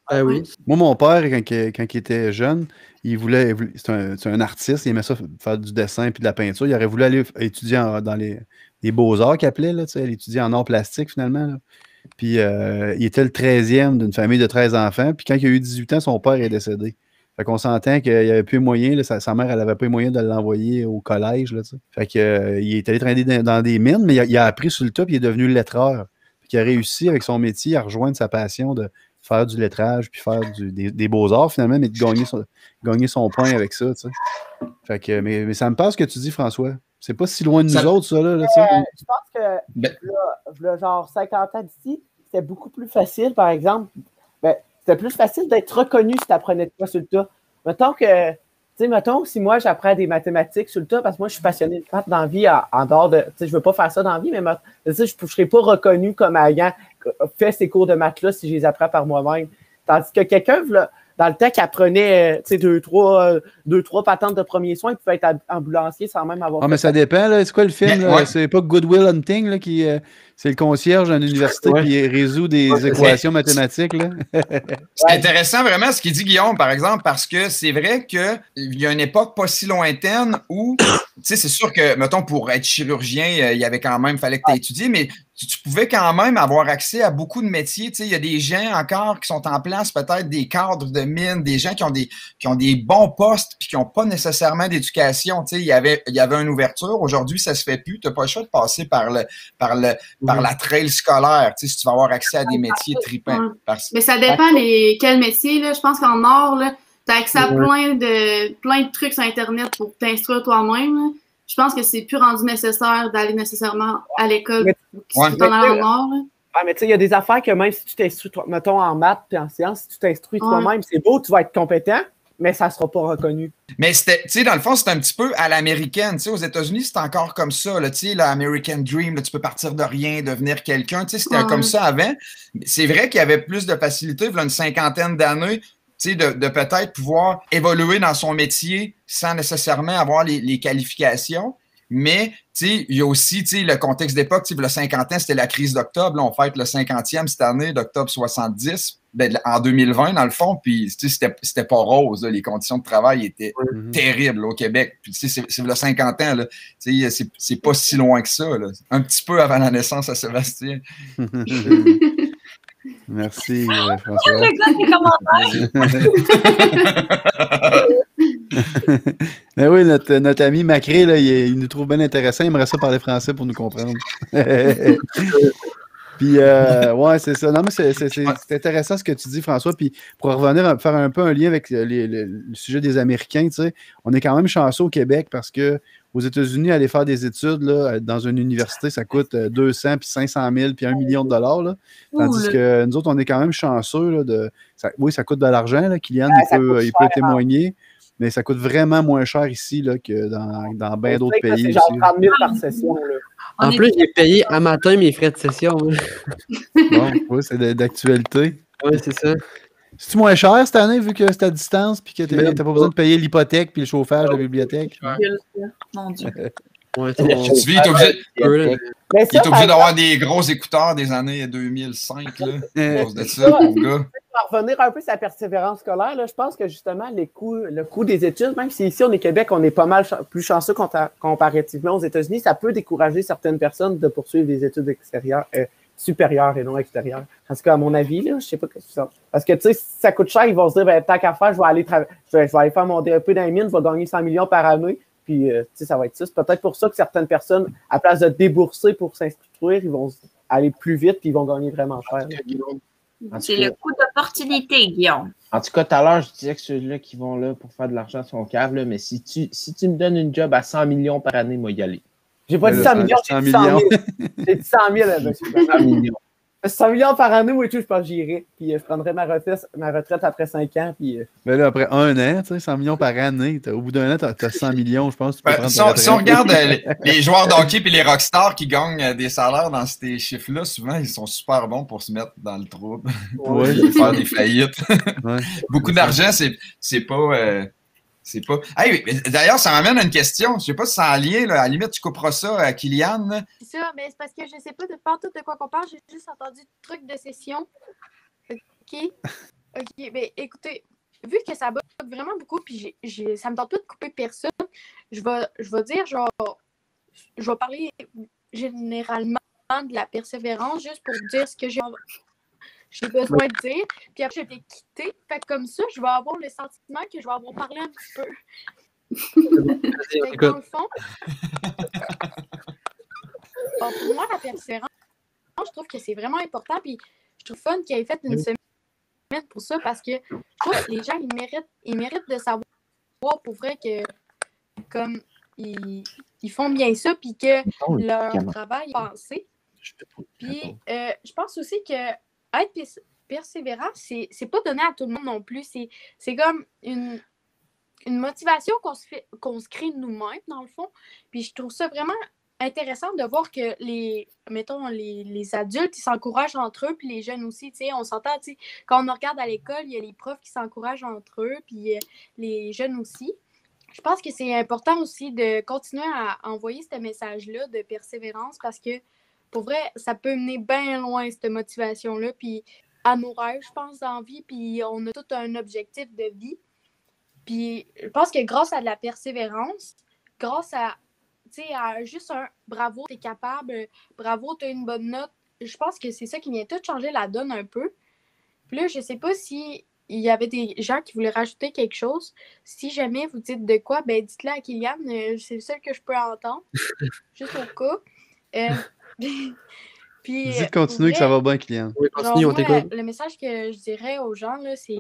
Ben oui. Moi, mon père, quand, il- quand il était jeune, il voulait. C'est un, c'est un artiste, il aimait ça faire du dessin puis de la peinture. Il aurait voulu aller étudier en- dans les, les beaux-arts qu'il appelait, là, tu sais, aller étudier en arts plastiques finalement. Là. Puis euh, il était le treizième d'une famille de treize enfants. Puis quand il a eu dix-huit ans, son père est décédé. Fait qu'on s'entend qu'il n'y avait plus moyen, là, sa, sa mère, elle n'avait pas les moyens de l'envoyer au collège. Là, tu sais. Fait que, euh, il est allé travailler dans, dans des mines, mais il a, il a appris sur le top, il est devenu lettreur. Puis il a réussi avec son métier à rejoindre sa passion de faire du lettrage, puis faire du, des, des beaux-arts finalement, mais de gagner son, gagner son pain avec ça. Tu sais. Fait que, mais, mais ça me passe ce que tu dis, François. C'est pas si loin de nous Ça- autres, ça. Là, là, Euh, ça. je pense que Ben- là, là, genre cinquante ans d'ici, c'était beaucoup plus facile, par exemple. Ben, c'était plus facile d'être reconnu si tu apprenais de quoi sur le tas. Mettons que, tu sais, mettons, si moi j'apprends des mathématiques sur le tas, parce que moi je suis passionné de maths dans la vie, en, en dehors de, tu sais, je veux pas faire ça dans la vie, mais ma- tu sais, je ne serais pas reconnu comme ayant fait ces cours de maths-là si je les apprends par moi-même. Tandis que quelqu'un, là, dans le temps, qui apprenait, tu sais, deux, trois, euh, deux, trois patentes de premiers soins, il pouvait être ambulancier sans même avoir Ah, fait mais ça dépend, là. C'est quoi le film? Mais, là? ouais. C'est pas Good Will Hunting, là, qui. euh, c'est le concierge à l'université, Ouais. puis il résout des Ouais, c'est équations mathématiques, là. C'est intéressant vraiment ce qu'il dit Guillaume, par exemple, parce que c'est vrai qu'il y a une époque pas si lointaine où, tu sais, c'est sûr que, mettons, pour être chirurgien, euh, il y avait quand même, fallait que tu aies étudié, mais tu, tu pouvais quand même avoir accès à beaucoup de métiers. Tu sais, il y a des gens encore qui sont en place, peut-être des cadres de mine, des gens qui ont des, qui ont des bons postes puis qui n'ont pas nécessairement d'éducation. Tu sais, il y avait, il y avait une ouverture. Aujourd'hui, ça se fait plus. Tu n'as pas le choix de passer par le, par le, par la trail scolaire, tu sais, si tu vas avoir accès à des métiers tripants. Ouais. Parce- Mais ça dépend les quel métier, là. Je pense qu'en or, là, t'as accès à Ouais. plein de plein de trucs sur Internet pour t'instruire toi-même. là. Je pense que c'est plus rendu nécessaire d'aller nécessairement à l'école Mais- si Ouais. tu t'en allais en or. là. Ah, mais tu sais, il y a des affaires que même si tu t'instruis, toi- mettons en maths et en sciences, si tu t'instruis Ouais. toi-même, c'est beau, tu vas être compétent, mais ça ne sera pas reconnu. Mais c'était, tu sais, dans le fond, c'est un petit peu à l'américaine. Tu sais, aux États-Unis, c'est encore comme ça. Là, tu sais, l'American Dream, là, tu peux partir de rien, devenir quelqu'un. Tu sais, c'était Ouais. comme ça avant. C'est vrai qu'il y avait plus de facilité, il y a une cinquantaine d'années, tu sais, de, de peut-être pouvoir évoluer dans son métier sans nécessairement avoir les, les qualifications. Mais, tu sais, il y a aussi, tu sais, le contexte d'époque. Tu sais, il y a cinquante ans, c'était la crise d'octobre. Là, on fête le cinquantième cette année, d'octobre soixante-dix, ben, en deux mille vingt, dans le fond. Puis, tu sais, c'était, c'était pas rose. Là. Les conditions de travail étaient Mhm. terribles là, au Québec. Puis, tu sais, c'est, c'est le cinquante ans. Là. Tu sais, c'est, c'est pas si loin que ça. Là. Un petit peu avant la naissance à Sébastien. Merci, euh, François. Le gars des commentaires. Ben oui, notre, notre ami Macré, là, il, il nous trouve bien intéressant. Il aimerait ça parler français pour nous comprendre. Puis, euh, ouais, c'est ça. Non, mais c'est, c'est, c'est, c'est intéressant ce que tu dis, François. Puis, pour revenir, à faire un peu un lien avec les- les- le sujet des Américains, tu sais, on est quand même chanceux au Québec parce que aux États-Unis, aller faire des études là, dans une université, ça coûte deux cents, puis cinq cent mille, puis un million de dollars. Là. Tandis Ouh, que nous autres, on est quand même chanceux. Là, de, ça, oui, ça coûte de l'argent. Là, Kylian, Ouais, il ça peut, coûte il peut cher, témoigner. Mais ça coûte vraiment moins cher ici là, que dans, dans bien d'autres Tu sais que pays C'est genre aussi. trente mille par session. Là. On En est- plus, j'ai payé à matin mes frais de session. hein. Bon, oui, c'est de- d'actualité. Ouais, c'est ça. C'est-tu moins cher cette année vu que c'est à distance puis que t'as Même t'as pas pas. besoin de payer l'hypothèque puis le chauffage de la bibliothèque? Mon Dieu. Ouais, tu sais, on- Tu vis, il est obligé, peu, là. Mais il ça, est par obligé d'avoir des gros écouteurs des années deux mille cinq. Là, à cause de ça, pauvre gars. Pour revenir un peu sur la persévérance scolaire, là, je pense que justement, les coûts, le coût des études, même si ici, on est Québec, on est pas mal ch- plus chanceux compta- comparativement aux États-Unis, ça peut décourager certaines personnes de poursuivre des études extérieures, euh, supérieures et non extérieures. En tout cas, à mon avis, là, je sais pas ce que ça. Parce que, tu sais, si ça coûte cher, ils vont se dire, ben, tant qu'à faire, je vais aller, tra- je vais, je vais aller faire mon D E P dans les mines, je vais gagner cent millions par année. Puis, euh, tu sais, ça va être ça. C'est peut-être pour ça que certaines personnes, à place de débourser pour s'instruire, ils vont aller plus vite puis ils vont gagner vraiment cher. là. En tout C'est cas- le coût d'opportunité, Guillaume. En tout cas, tout à l'heure, je disais que ceux-là qui vont là pour faire de l'argent sont caves, là, mais si tu, si tu me donnes une job à cent millions par année, moi, y aller. J'ai pas Mais dit là, cent millions, cent j'ai dit cent millions. mille. J'ai dit cent mille, là, monsieur. cent millions. cent millions par année, oui, tout, je pense que j'irai. Puis euh, je prendrai ma retraite, ma retraite après cinq ans. Puis, euh, Mais là, après un an, tu sais, cent millions par année, t'as- au bout d'un an, tu as cent millions, je pense. Tu peux Ben, prendre si, ta on, si on retraite. regarde euh, les, les joueurs de hockey et les rockstars qui gagnent euh, des salaires dans ces chiffres-là, souvent, ils sont super bons pour se mettre dans le trouble, Ouais, et faire des faillites. ouais. Beaucoup d'argent, c'est, c'est pas... euh, c'est pas... Hey, mais d'ailleurs, ça m'amène à une question. Je sais pas si c'est en lien. Là. À la limite, tu couperas ça à Kylian. là. C'est ça, mais c'est parce que je sais pas de pas tout de quoi qu'on parle, j'ai juste entendu truc de session. OK? OK, ben écoutez, vu que ça bug vraiment beaucoup, puis j'ai, j'ai, ça me tente pas de couper personne, je vais, je vais dire, genre, je vais parler généralement de la persévérance, juste pour dire ce que j'ai, j'ai besoin de dire, puis après, je vais quitter. Fait que comme ça, je vais avoir le sentiment que je vais avoir parlé un petit peu. Fait que dans le fond, bon, pour moi, la persévérance, je trouve que c'est vraiment important, puis je trouve fun qu'il ait fait une semaine pour ça, parce que je trouve que les gens, ils méritent, ils méritent de savoir pour vrai que comme ils, ils font bien ça, puis que leur travail est pensé. Puis euh, je pense aussi que être pers- persévérant, c'est, c'est pas donné à tout le monde non plus. C'est, c'est comme une, une motivation qu'on se fait, qu'on se crée nous-mêmes, dans le fond. Puis je trouve ça vraiment intéressant de voir que les, mettons, les, les adultes, ils s'encouragent entre eux, puis les jeunes aussi, tu sais, on s'entend, tu sais, quand on regarde à l'école, il y a les profs qui s'encouragent entre eux, puis euh, les jeunes aussi. Je pense que c'est important aussi de continuer à envoyer ce message-là de persévérance, parce que, pour vrai, ça peut mener bien loin, cette motivation-là, puis à nos rêves, je pense, dans la vie, puis on a tout un objectif de vie. Puis je pense que grâce à de la persévérance, grâce à tu sais, à juste un bravo, t'es capable, bravo, t'as une bonne note. Je pense que c'est ça qui vient tout changer la donne un peu. Puis là, je sais pas si il y avait des gens qui voulaient rajouter quelque chose. Si jamais vous dites de quoi, ben dites-le à Kylian. Euh, c'est le seul que je peux entendre. Juste au cas. Euh, puis, Dis de continuer vrai, que ça va bien, Kylian. Oui, continue, genre, on moi, t'écoute. le message que je dirais aux gens, là, c'est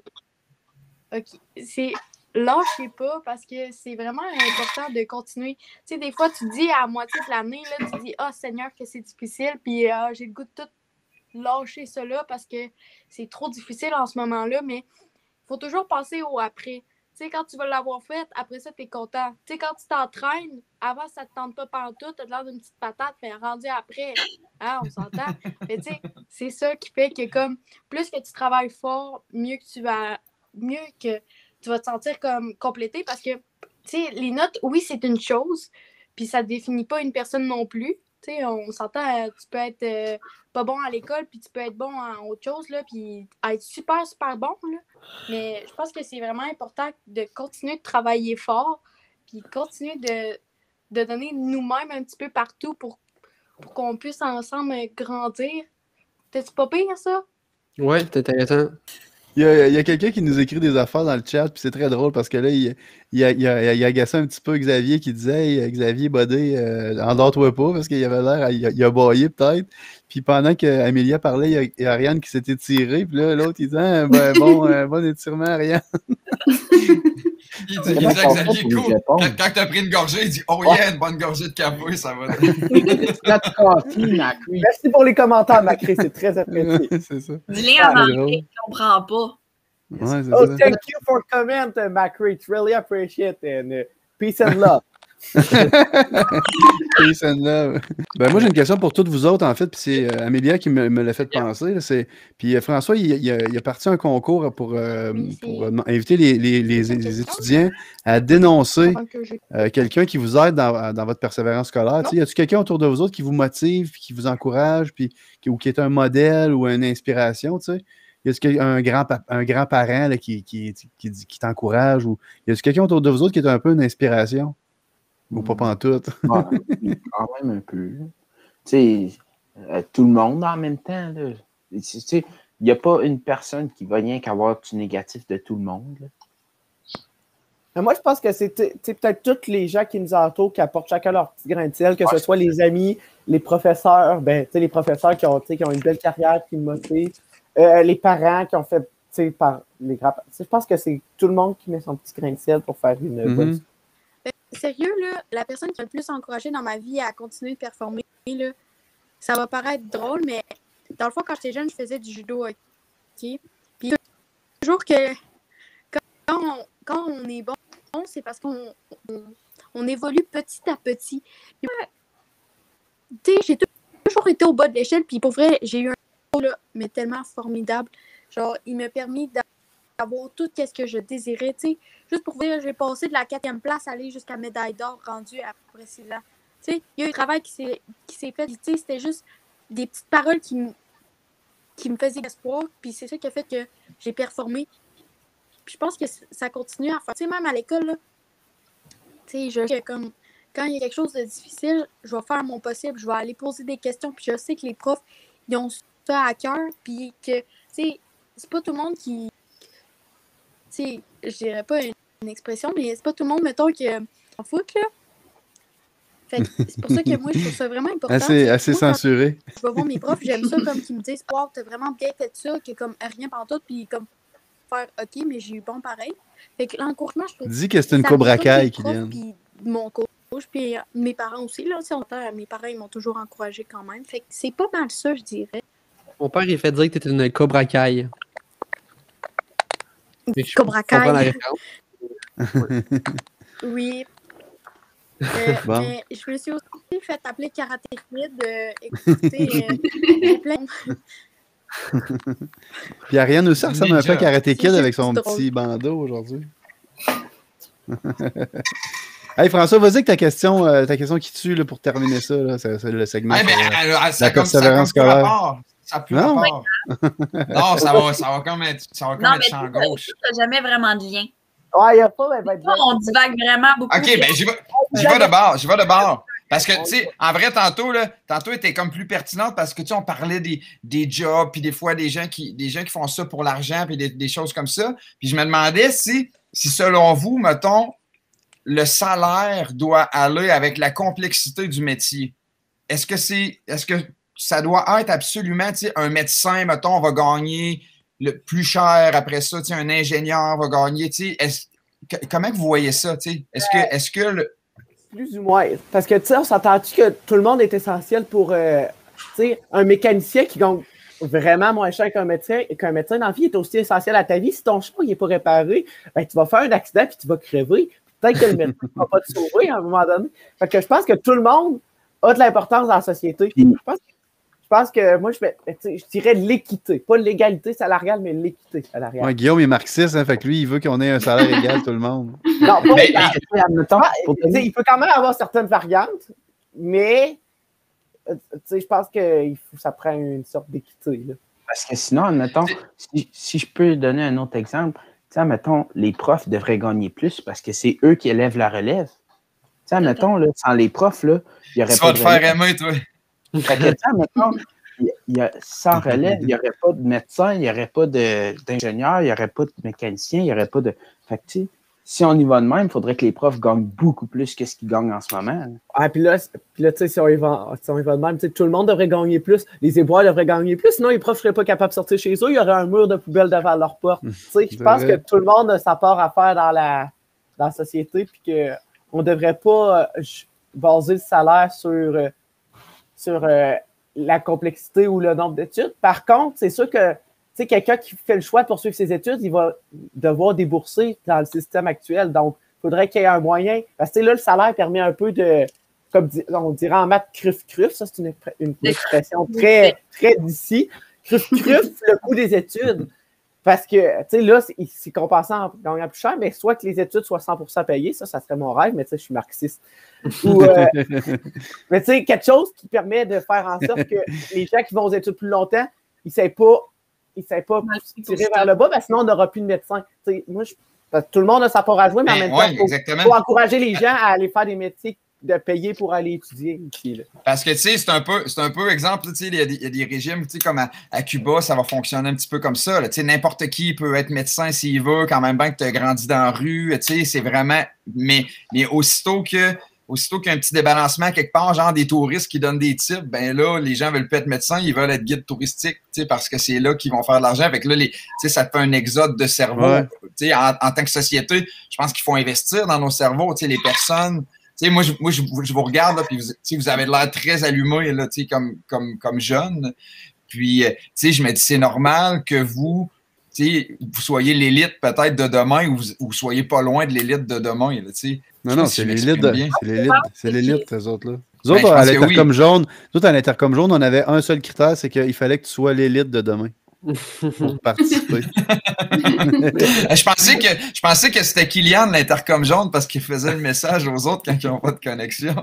OK. C'est lâchez pas, parce que c'est vraiment important de continuer. Tu sais, des fois, tu dis à moitié de l'année, là, tu dis « Ah, Seigneur, que c'est difficile, puis euh, j'ai le goût de tout lâcher ça là parce que c'est trop difficile en ce moment-là, mais il faut toujours penser au après. » Tu sais, quand tu vas l'avoir fait, après ça, tu es content. Tu sais, quand tu t'entraînes, avant, ça te tente pas pantoute, t'as l'air d'une petite patate, mais rendu après, hein, on s'entend. Mais tu sais, c'est ça qui fait que comme, plus que tu travailles fort, mieux que tu vas, mieux que tu vas te sentir comme complété, parce que, tu sais, les notes, oui, c'est une chose, puis ça ne définit pas une personne non plus. Tu sais, on s'entend, tu peux être euh, pas bon à l'école, puis tu peux être bon en autre chose, là, puis être super, super bon, là. Mais je pense que c'est vraiment important de continuer de travailler fort, puis continuer de, de donner nous-mêmes un petit peu partout pour, pour qu'on puisse ensemble grandir. T'es-tu pas pire, ça? Ouais, c'est intéressant. Il y a, il y a quelqu'un qui nous écrit des affaires dans le chat, puis c'est très drôle parce que là, il, il, a, il, a, il a agacé un petit peu Xavier qui disait hey, Xavier Bodé, euh, endors-toi pas, parce qu'il avait l'air, il, il a baillé peut-être. Puis pendant qu'Amélia parlait, il y, a, il y a Ariane qui s'est étirée, puis là, l'autre, il dit ah, ben, bon, euh, bon étirement, Ariane. Il dit, il dit à Xavier, cool. Quand, quand t'as pris une gorgée, il dit oh yeah, une bonne gorgée de café, ça va. Merci pour les commentaires, Macri, c'est très apprécié. C'est ça. Dis-les en anglais, je comprends pas. Ouais, c'est oh, ça. thank you for comment, uh, Macri. It's really appreciate and uh, peace and love. Peace and love. Ben, moi, j'ai une question pour toutes vous autres, en fait, puis c'est euh, Amélia qui me, me l'a fait penser. Là, c'est... Puis euh, François, il, il, a, il a parti un concours pour, euh, Oui, c'est- pour euh, inviter les, les, les, les étudiants à dénoncer Avant que je- euh, quelqu'un qui vous aide dans, dans votre persévérance scolaire. Tu sais, y a-t-il quelqu'un autour de vous autres qui vous motive, puis qui vous encourage, puis qui, ou qui est un modèle ou une inspiration, tu sais? Y a-t-il un grand, un grand-parent là, qui, qui, qui, qui, qui t'encourage? Ou y a-t-il quelqu'un autour de vous autres qui est un peu une inspiration? Ou pas pantoute? Ouais, quand même un peu. Tu sais, euh, tout le monde en même temps. Là. Tu sais, il n'y a pas une personne qui va rien qu'avoir du négatif de tout le monde. Là. Mais moi, je pense que c'est tu sais, peut-être tous les gens qui nous entourent qui apportent chacun leur petit grain de sel, que Ouais, ce soit les amis, les professeurs, ben, tu sais, les professeurs qui ont, tu sais, qui ont une belle carrière, qui me motivent, euh, les parents qui ont fait, tu sais, par les grands. Je pense que c'est tout le monde qui met son petit grain de sel pour faire une Mhm. bonne. Sérieux, là, la personne qui m'a le plus encouragée dans ma vie à continuer de performer, là, ça va paraître drôle, mais dans le fond, quand j'étais jeune, je faisais du judo, OK? Puis toujours que quand on, quand on est bon, c'est parce qu'on on, on évolue petit à petit. Puis moi, tu sais, j'ai toujours été au bas de l'échelle, puis pour vrai, j'ai eu un là, mais tellement formidable. Genre, il m'a permis d'avoir tout ce que je désirais, tu sais. Juste pour vous dire, j'ai passé de la quatrième place à aller jusqu'à médaille d'or rendue après six ans. Tu sais, il y a eu un travail qui s'est qui s'est fait, tu sais, c'était juste des petites paroles qui, m- qui me faisait espoir, puis c'est ça qui a fait que j'ai performé. Puis je pense que ça continue à faire. Tu sais, même à l'école, là, tu sais, je comme quand il y a quelque chose de difficile, je vais faire mon possible, je vais aller poser des questions, puis je sais que les profs, ils ont ça à cœur, puis que, tu sais, c'est pas tout le monde qui, tu sais, je dirais pas une, une expression, mais c'est pas tout le monde, mettons, qui en fout, là. Fait que c'est pour ça que moi, je trouve ça vraiment important. Assez, assez moi, censuré. Je vais voir mes profs, j'aime ça comme qu'ils me disent, wow, t'as vraiment bien fait ça, que comme rien pantoute, puis comme faire OK, mais j'ai eu bon pareil. Fait que l'encouragement, je trouve. Dis que c'est une Cobra Kai qui vient. Puis mon coach, puis mes parents aussi, là, si on entend, mes parents, ils m'ont toujours encouragé quand même. Fait que c'est pas mal ça, je dirais. Mon père, il fait dire que t'étais une Cobra Kai. Cobra Kai. Oui. Euh, bon. Mais je me suis aussi fait appeler Karaté Kid. Euh, écoutez, euh, plein. Puis Ariane aussi ressemble un peu à Karaté Kid avec son petit bandeau aujourd'hui. Hey François, vas-y avec ta question, euh, ta question qui tue là, pour terminer ça, là, c'est, c'est le segment. Hey, mais, sur, alors, la ça persévérance scolaire. Ça pue non, non, ça va, ça va comme être, ça va comme non, être champ gauche. Ça n'a jamais vraiment de lien. Ouais, il n'y a pas, mais ben, ben, on divague vraiment beaucoup. OK, bien, j'y vais, j'y vais de bord, j'y vais de bord. Parce que, tu sais, en vrai, tantôt, là, tantôt était comme plus pertinente parce que, tu sais, on parlait des, des jobs, puis des fois, des gens qui, des gens qui font ça pour l'argent, puis des, des choses comme ça. Puis je me demandais si, si, selon vous, mettons, le salaire doit aller avec la complexité du métier. Est-ce que c'est, est-ce que ça doit être absolument, tu sais, un médecin, mettons, va gagner le plus cher après ça, tu sais, un ingénieur va gagner, tu sais, est-ce, comment vous voyez ça, tu sais? Est-ce que, est-ce que le... Plus ou moins. Parce que, tu sais, on s'entend-tu que tout le monde est essentiel pour, euh, tu sais, un mécanicien qui gagne vraiment moins cher qu'un médecin, qu'un médecin dans la vie est aussi essentiel à ta vie. Si ton char n'est pas réparé, ben, tu vas faire un accident puis tu vas crever. Peut-être que le médecin ne va pas te sauver à un moment donné. Fait que je pense que tout le monde a de l'importance dans la société. Je pense que Je pense que moi, je, je dirais l'équité. Pas l'égalité salariale, mais l'équité salariale. Ouais, Guillaume est marxiste, hein, fait que lui, il veut qu'on ait un salaire égal, tout le monde. Non, pas mais, mais, admettons, ah, il peut quand même avoir certaines variantes, mais je pense que faut, ça prend une sorte d'équité. Là. Parce que sinon, admettons, si, si je peux donner un autre exemple, admettons, les profs devraient gagner plus parce que c'est eux qui élèvent la relève. Admettons, là, sans les profs, là, il y aurait pas de... Tu vas te faire aimer, toi. Fait que, mettons, il y a, sans relève, il n'y aurait pas de médecin, il n'y aurait pas de, d'ingénieur, il n'y aurait pas de mécanicien, il n'y aurait pas de... Fait que, tu sais, si on y va de même, il faudrait que les profs gagnent beaucoup plus que ce qu'ils gagnent en ce moment. Ah, puis là, puis là tu sais, si on y va, si on y va de même, tout le monde devrait gagner plus, les éboueurs devraient gagner plus, sinon les profs ne seraient pas capables de sortir chez eux, il y aurait un mur de poubelle devant leur porte. Tu sais, je pense que tout le monde a sa part à faire dans la, dans la société, puis qu'on ne devrait pas euh, baser le salaire sur... Euh, sur euh, la complexité ou le nombre d'études. Par contre, c'est sûr que quelqu'un qui fait le choix de poursuivre ses études, il va devoir débourser dans le système actuel. Donc, il faudrait qu'il y ait un moyen. Parce que là, le salaire permet un peu de, comme on dirait en maths, cruf-cruf. Ça, c'est une, une expression très, très d'ici. Cruf-cruf, le coût des études. Parce que, tu sais, là, c'est, c'est compensant en gagnant plus cher, mais soit que les études soient cent pour cent payées, ça, ça serait mon rêve, mais tu sais, je suis marxiste. Ou, euh, mais tu sais, quelque chose qui permet de faire en sorte que les gens qui vont aux études plus longtemps, ils ne savent pas, ils savent pas tirer vers le bas, parce que sinon, on n'aura plus de médecins. Tu sais, moi, je, tout le monde a sa part à jouer, mais en même temps, il faut, faut encourager les gens à aller faire des métiers de payer pour aller étudier ici. Là. Parce que, tu sais, c'est un peu, c'est un peu exemple, tu sais, il y, y a des régimes, tu sais, comme à, à Cuba, ça va fonctionner un petit peu comme ça. Tu sais, n'importe qui peut être médecin s'il veut, quand même bien que tu as grandi dans la rue, tu sais, c'est vraiment... Mais, mais aussitôt que... Aussitôt qu'il y a un petit débalancement quelque part, genre des touristes qui donnent des tips, ben là, les gens veulent pas être médecins, ils veulent être guides touristiques, tu sais, parce que c'est là qu'ils vont faire de l'argent. Fait que là, les, tu sais, ça te fait un exode de cerveau. Ouais. Tu sais, en, en tant que société, je pense qu'il faut investir dans nos cerveaux, tu sais, les personnes. Tu sais, moi, je, moi, je, je vous regarde, là, puis vous, tu sais, vous avez l'air très allumé, là, tu sais, comme, comme, comme jeune. Puis, tu sais, je me dis, c'est normal que vous, tu sais, vous soyez l'élite peut-être de demain ou vous, ou vous soyez pas loin de l'élite de demain, là, tu sais. Non, non, c'est l'élite, de, c'est l'élite, c'est l'élite, ces autres-là. Nous autres, ben, à l'Intercom oui. jaune, nous autres, à l'Intercom jaune, on avait un seul critère, c'est qu'il fallait que tu sois l'élite de demain. pour participer. je pensais que, je pensais que c'était Kylian, l'Intercom jaune, parce qu'il faisait le message aux autres quand ils n'ont pas de connexion.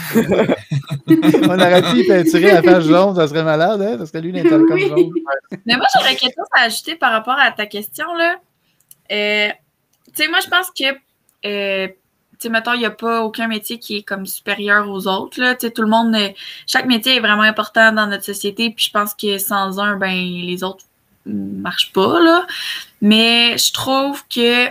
On aurait pu peinturer la page jaune, ça serait malade, hein? Ça serait lui l'Intercom Oui. jaune. Mais moi, j'aurais quelque chose à ajouter par rapport à ta question, là. Euh, tu sais, moi, je pense que, euh, tu sais, mettons, il n'y a pas aucun métier qui est comme supérieur aux autres, là. Tu sais, tout le monde, euh, chaque métier est vraiment important dans notre société, puis je pense que sans un, ben, les autres ne marchent pas, là. Mais je trouve que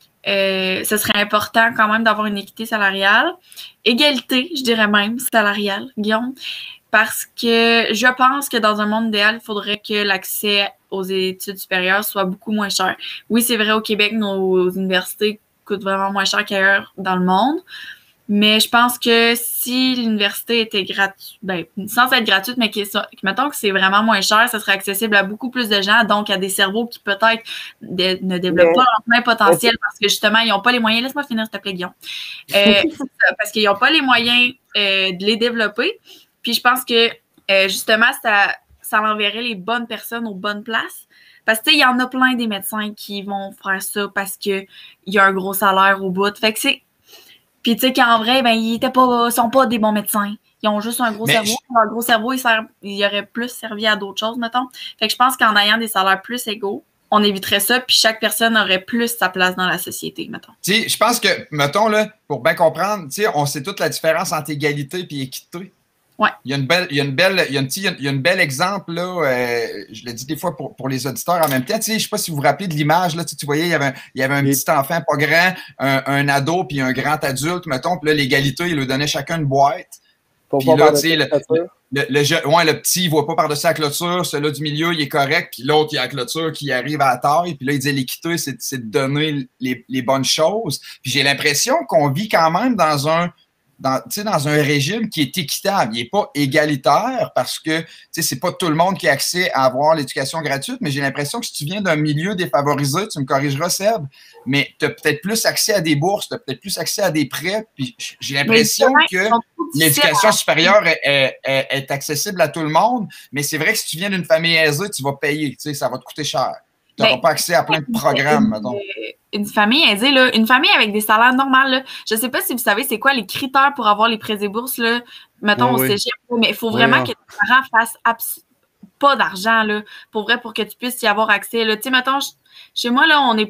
euh, ce serait important quand même d'avoir une équité salariale. Égalité, je dirais même, salariale, Guillaume. Parce que je pense que dans un monde idéal, il faudrait que l'accès aux études supérieures soit beaucoup moins cher. Oui, c'est vrai, au Québec, nos universités coûtent vraiment moins cher qu'ailleurs dans le monde. Mais je pense que si l'université était gratuite, ben, sans être gratuite, mais que, mettons que c'est vraiment moins cher, ça serait accessible à beaucoup plus de gens, donc à des cerveaux qui peut-être de, ne développent mais, pas leur plein potentiel mais, parce que justement, ils n'ont pas les moyens. Laisse-moi finir, s'il te plaît, Guillaume. Euh, parce qu'ils n'ont pas les moyens euh, de les développer. Puis je pense que, euh, justement, ça, ça enverrait les bonnes personnes aux bonnes places. Parce que, tu sais, il y en a plein des médecins qui vont faire ça parce qu'il y a un gros salaire au bout. Fait que c'est... Puis, tu sais, qu'en vrai, ben, ils étaient pas, sont pas des bons médecins. Ils ont juste un gros Mais cerveau. Je... Leur gros cerveau, il, sert, il aurait plus servi à d'autres choses, mettons. Fait que je pense qu'en ayant des salaires plus égaux, on éviterait ça, puis chaque personne aurait plus sa place dans la société, mettons. Tu sais, je pense que, mettons, là, pour bien comprendre, tu sais, on sait toute la différence entre égalité et équité. Ouais. Il y a une belle, il y a une belle, il y a, une, il y a une belle exemple, là, euh, je le dis des fois pour, pour les auditeurs en même temps, tu sais, je sais pas si vous vous rappelez de l'image, là, tu, tu voyais, il y avait un, il y avait un oui. petit enfant pas grand, un, un ado, puis un grand adulte, mettons, puis là, l'égalité, il leur donnait chacun une boîte. Puis là, tu sais, le, le, le, le, ouais, le petit, il voit pas par-dessus la clôture, celui-là du milieu, il est correct, puis l'autre, il a la clôture qui arrive à la taille, puis là, il disait l'équité, c'est, c'est de donner les, les bonnes choses. Puis j'ai l'impression qu'on vit quand même dans un Dans, dans un régime qui est équitable. Il n'est pas égalitaire parce que c'est pas tout le monde qui a accès à avoir l'éducation gratuite, mais j'ai l'impression que si tu viens d'un milieu défavorisé, tu me corrigeras, Seb, mais tu as peut-être plus accès à des bourses, tu as peut-être plus accès à des prêts, puis j'ai l'impression que l'éducation supérieure est, est, est, est accessible à tout le monde, mais c'est vrai que si tu viens d'une famille aisée, tu vas payer, ça va te coûter cher. Tu n'auras pas accès à plein de programmes, mettons. Une famille aisée, là, une famille avec des salaires normaux, là, je ne sais pas si vous savez c'est quoi les critères pour avoir les prêts et bourses, là, mettons oui, au cégep, oui. mais il faut vraiment oui, que tes parents fassent abs- pas d'argent, là, pour vrai, pour que tu puisses y avoir accès. Tu sais, mettons, chez moi, là, on est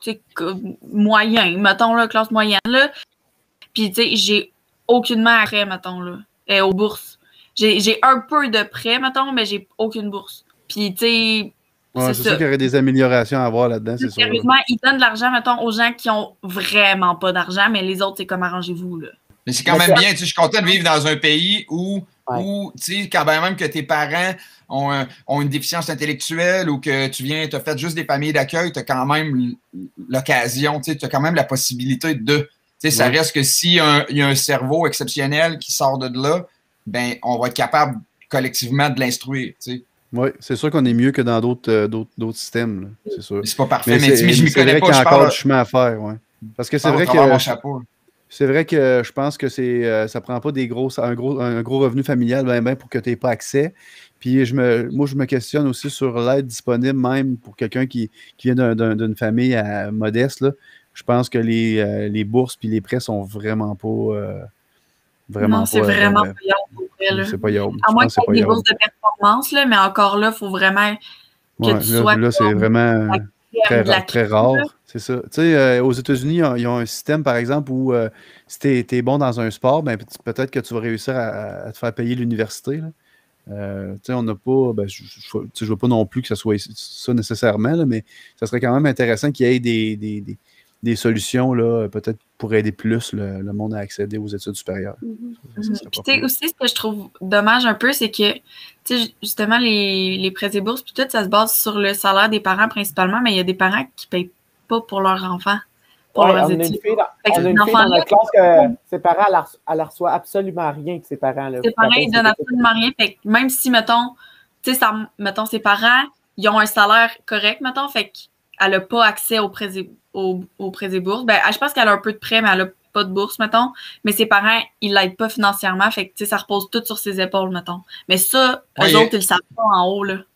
moyen, mettons, là, classe moyenne, là, puis, tu sais, j'ai aucunement accès, mettons, là, euh, aux bourses. J'ai, j'ai un peu de prêts, mettons, mais j'ai aucune bourse. Puis, tu sais, Ouais, c'est, c'est sûr qu'il y aurait des améliorations à avoir là-dedans, c'est sûr. Sérieusement, ils donnent de l'argent, mettons, aux gens qui ont vraiment pas d'argent, mais les autres, c'est comme arrangez-vous, là. Mais c'est quand mais même bien, tu sais, je suis content de vivre dans un pays où, ouais. où tu sais, quand même que tes parents ont, un, ont une déficience intellectuelle ou que tu viens, tu as fait juste des familles d'accueil, tu as quand même l'occasion, tu sais, tu as quand même la possibilité de, tu sais, ça ouais. reste que s'il y a un, il y a un cerveau exceptionnel qui sort de là, ben, on va être capable collectivement de l'instruire, tu sais. Oui, c'est sûr qu'on est mieux que dans d'autres, euh, d'autres, d'autres systèmes, là, c'est sûr. C'est pas parfait, mais, mais, c'est, mais je m'y connais vrai pas. Qu'il y a je encore parle... du chemin à faire, ouais. Parce que c'est vrai que mon chapeau. c'est vrai que je pense que c'est euh, ça prend pas des gros un gros un gros revenu familial ben, ben pour que tu n'aies pas accès. Puis je me moi je me questionne aussi sur l'aide disponible même pour quelqu'un qui, qui vient d'un, d'un, d'une famille à, modeste là. Je pense que les, euh, les bourses puis les prêts sont vraiment pas euh, vraiment non, pas. c'est vraiment euh, pas yard. C'est pas yard. À moins qu'il y ait des bourses de performance, là, mais encore là, il faut vraiment que ouais, tu là, sois. Là, c'est vraiment très, ra- très rare. Là. C'est ça. Tu sais, euh, aux États-Unis, ils ont, ils ont un système, par exemple, où euh, si tu es bon dans un sport, ben, peut-être que tu vas réussir à, à te faire payer l'université. Là. Euh, tu sais, on n'a pas. Ben, je ne veux pas non plus que ce soit ça nécessairement, là, mais ça serait quand même intéressant qu'il y ait des. des, des des solutions, là, peut-être pour aider plus le, le monde à accéder aux études supérieures. Mm-hmm. Ça, ça puis, tu sais, aussi, ce que je trouve dommage un peu, c'est que, tu sais, justement, les, les prêts et bourses, puis tout, ça se base sur le salaire des parents principalement, mais il y a des parents qui ne payent pas pour leurs enfants, pour ouais, leurs on études. A une fille dans, on a une fille dans notre classe que ses parents, elle, elle reçoit absolument rien que ses parents. Là. Ses parents, ils donnent absolument rien. Fait que même si, mettons, tu sais, ça, mettons, ses parents, ils ont un salaire correct, mettons, fait qu'elle n'a pas accès aux prêts et Au, au prêts et bourses. Ben, je pense qu'elle a un peu de prêts, mais elle n'a pas de bourse, mettons. Mais ses parents, ils ne l'aident pas financièrement. Fait que, ça repose tout sur ses épaules, mettons. Mais ça, eux ouais, autres, ils ne le savent pas en haut, là.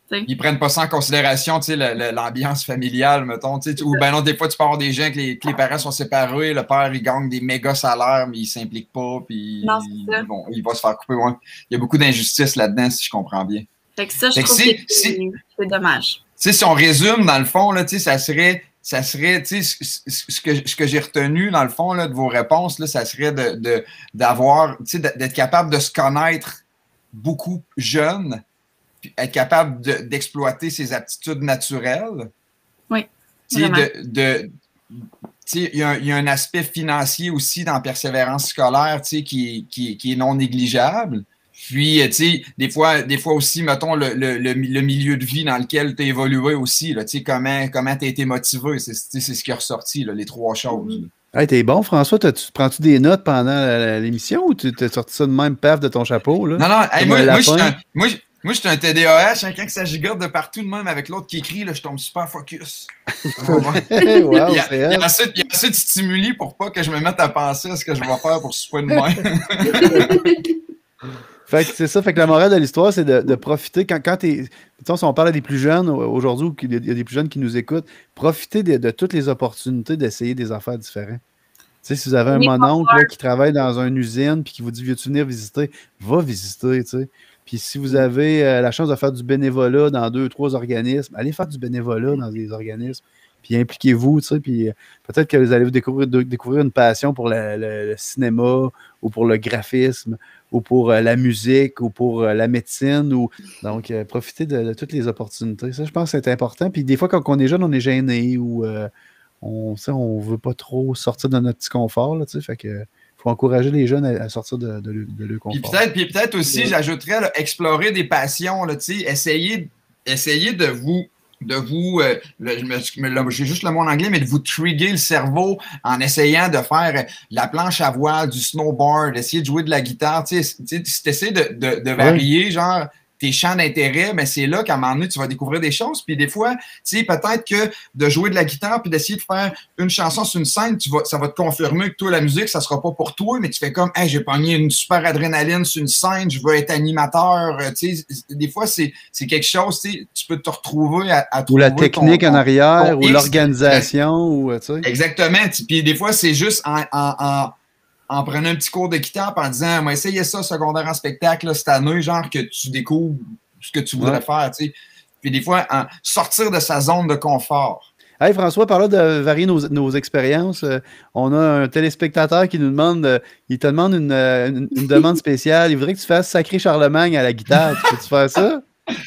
T'sais. Ils prennent pas ça en considération, tu sais, l'ambiance familiale, mettons. Tu sais, ou ben non, des fois, tu peux avoir des gens que les, que les parents sont séparés, le père, il gagne des méga salaires, mais il s'implique pas, puis non, il, bon, il va se faire couper. Ouais. Il y a beaucoup d'injustice là-dedans, si je comprends bien. Fait que ça, je fait trouve que, que si, c'est dommage. Tu sais, si on résume, dans le fond, là, tu sais, ça serait, ça serait, tu sais, ce que, ce que j'ai retenu, dans le fond, là, de vos réponses, là, ça serait de, de, d'avoir, tu sais, d'être capable de se connaître beaucoup jeune, puis être capable de, d'exploiter ses aptitudes naturelles. Oui. Tu sais, de, de, tu sais, il y, y a un aspect financier aussi dans la persévérance scolaire, tu sais, qui, qui, qui est non négligeable. Puis, tu sais, des fois, des fois aussi, mettons, le, le, le, le milieu de vie dans lequel tu as évolué aussi, tu sais, comment comment tu as été motivé, c'est ce qui est ressorti, là, les trois choses. Hey, t'es bon, François, tu prends-tu des notes pendant l'émission ou tu t'es sorti ça de même paf de ton chapeau? Là? Non, non, hey, moi, moi, je suis un, moi, moi, je suis un T D A H, hein, quand ça gigote de partout de même avec l'autre qui écrit, là, je tombe super focus. Wow, il y a, il y a assez, il y a assez de stimuli pour pas que je me mette à penser à ce que je vais faire pour souper de même. Fait que c'est ça, fait que la morale de l'histoire, c'est de, de profiter quand, quand t'es. Si on parle à des plus jeunes aujourd'hui, ou qu'il y a des plus jeunes qui nous écoutent, profitez de, de toutes les opportunités d'essayer des affaires différentes. Tu sais, si vous avez un mononcle là, qui travaille dans une usine puis qui vous dit veux-tu venir visiter, va visiter, tu sais. Puis si vous avez euh, la chance de faire du bénévolat dans deux, trois organismes, allez faire du bénévolat dans des organismes. Puis impliquez-vous, tu sais, puis peut-être que vous allez vous découvrir, de, découvrir une passion pour le, le, le cinéma ou pour le graphisme ou pour euh, la musique ou pour euh, la médecine. Ou donc, euh, profitez de, de toutes les opportunités. Ça, je pense que c'est important. Puis des fois, quand on est jeune, on est gêné ou euh, on ne veut pas trop sortir de notre petit confort, là, tu sais, fait que il faut encourager les jeunes à, à sortir de, de, de, de leur confort. Puis peut-être, puis peut-être aussi, ouais. j'ajouterais, là, explorer des passions, là, tu sais, essayer, essayer de vous de vous, euh, j'ai juste le mot en anglais, mais de vous trigger le cerveau en essayant de faire la planche à voile, du snowboard, essayer de jouer de la guitare, tu sais, si tu essaies de, de, de varier, ouais. genre, tes champs d'intérêt, mais c'est là qu'à un moment donné, tu vas découvrir des choses. Puis des fois, tu sais, peut-être que de jouer de la guitare puis d'essayer de faire une chanson sur une scène, tu vas, ça va te confirmer que toi, la musique, ça sera pas pour toi, mais tu fais comme, hey, j'ai pogné une super adrénaline sur une scène, je veux être animateur. Tu sais, des fois, c'est quelque chose, tu sais, tu peux te retrouver à, à trouver. Ou la technique ton, en arrière, ton, ton ou l'organisation. ou tu sais. Exactement. Puis des fois, c'est juste en, en, en en prenant un petit cours de guitare en disant, moi, essayez ça secondaire en spectacle là, cette année, genre que tu découvres ce que tu voudrais ouais. faire, tu sais. Puis des fois, en, sortir de sa zone de confort. Hey François, parlant de varier nos, nos expériences, euh, on a un téléspectateur qui nous demande, euh, il te demande une, une, une demande spéciale. Il voudrait que tu fasses Sacré Charlemagne à la guitare. Tu peux-tu faire ça?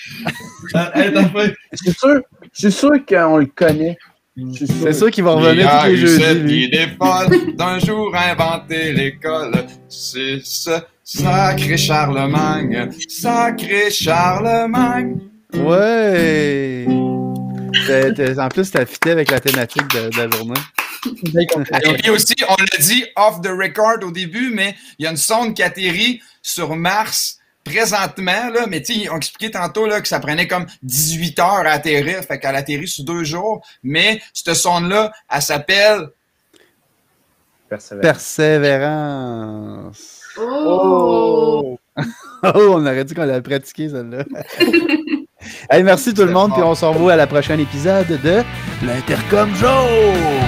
C'est sûr, c'est sûr qu'on le connaît. C'est sûr qu'il va revenir tous les jeudis. Il est folle d'un jour inventé l'école. C'est ça, sacré Charlemagne, sacré Charlemagne. Ouais. T'es, t'es, en plus, t'as fité avec la thématique de, de la journée. Et puis aussi, on l'a dit off the record au début, mais il y a une sonde qui atterrit sur Mars présentement, là, mais tu sais, ils ont expliqué tantôt là, que ça prenait comme dix-huit heures à atterrir, fait qu'elle atterrit sur deux jours, mais cette sonde-là, elle s'appelle Persévérance. Persévérance. Oh! Oh, on aurait dit qu'on l'avait pratiqué, celle-là. Hey, merci tout le monde, puis on se revoit à la prochaine épisode de l'Intercom Joe!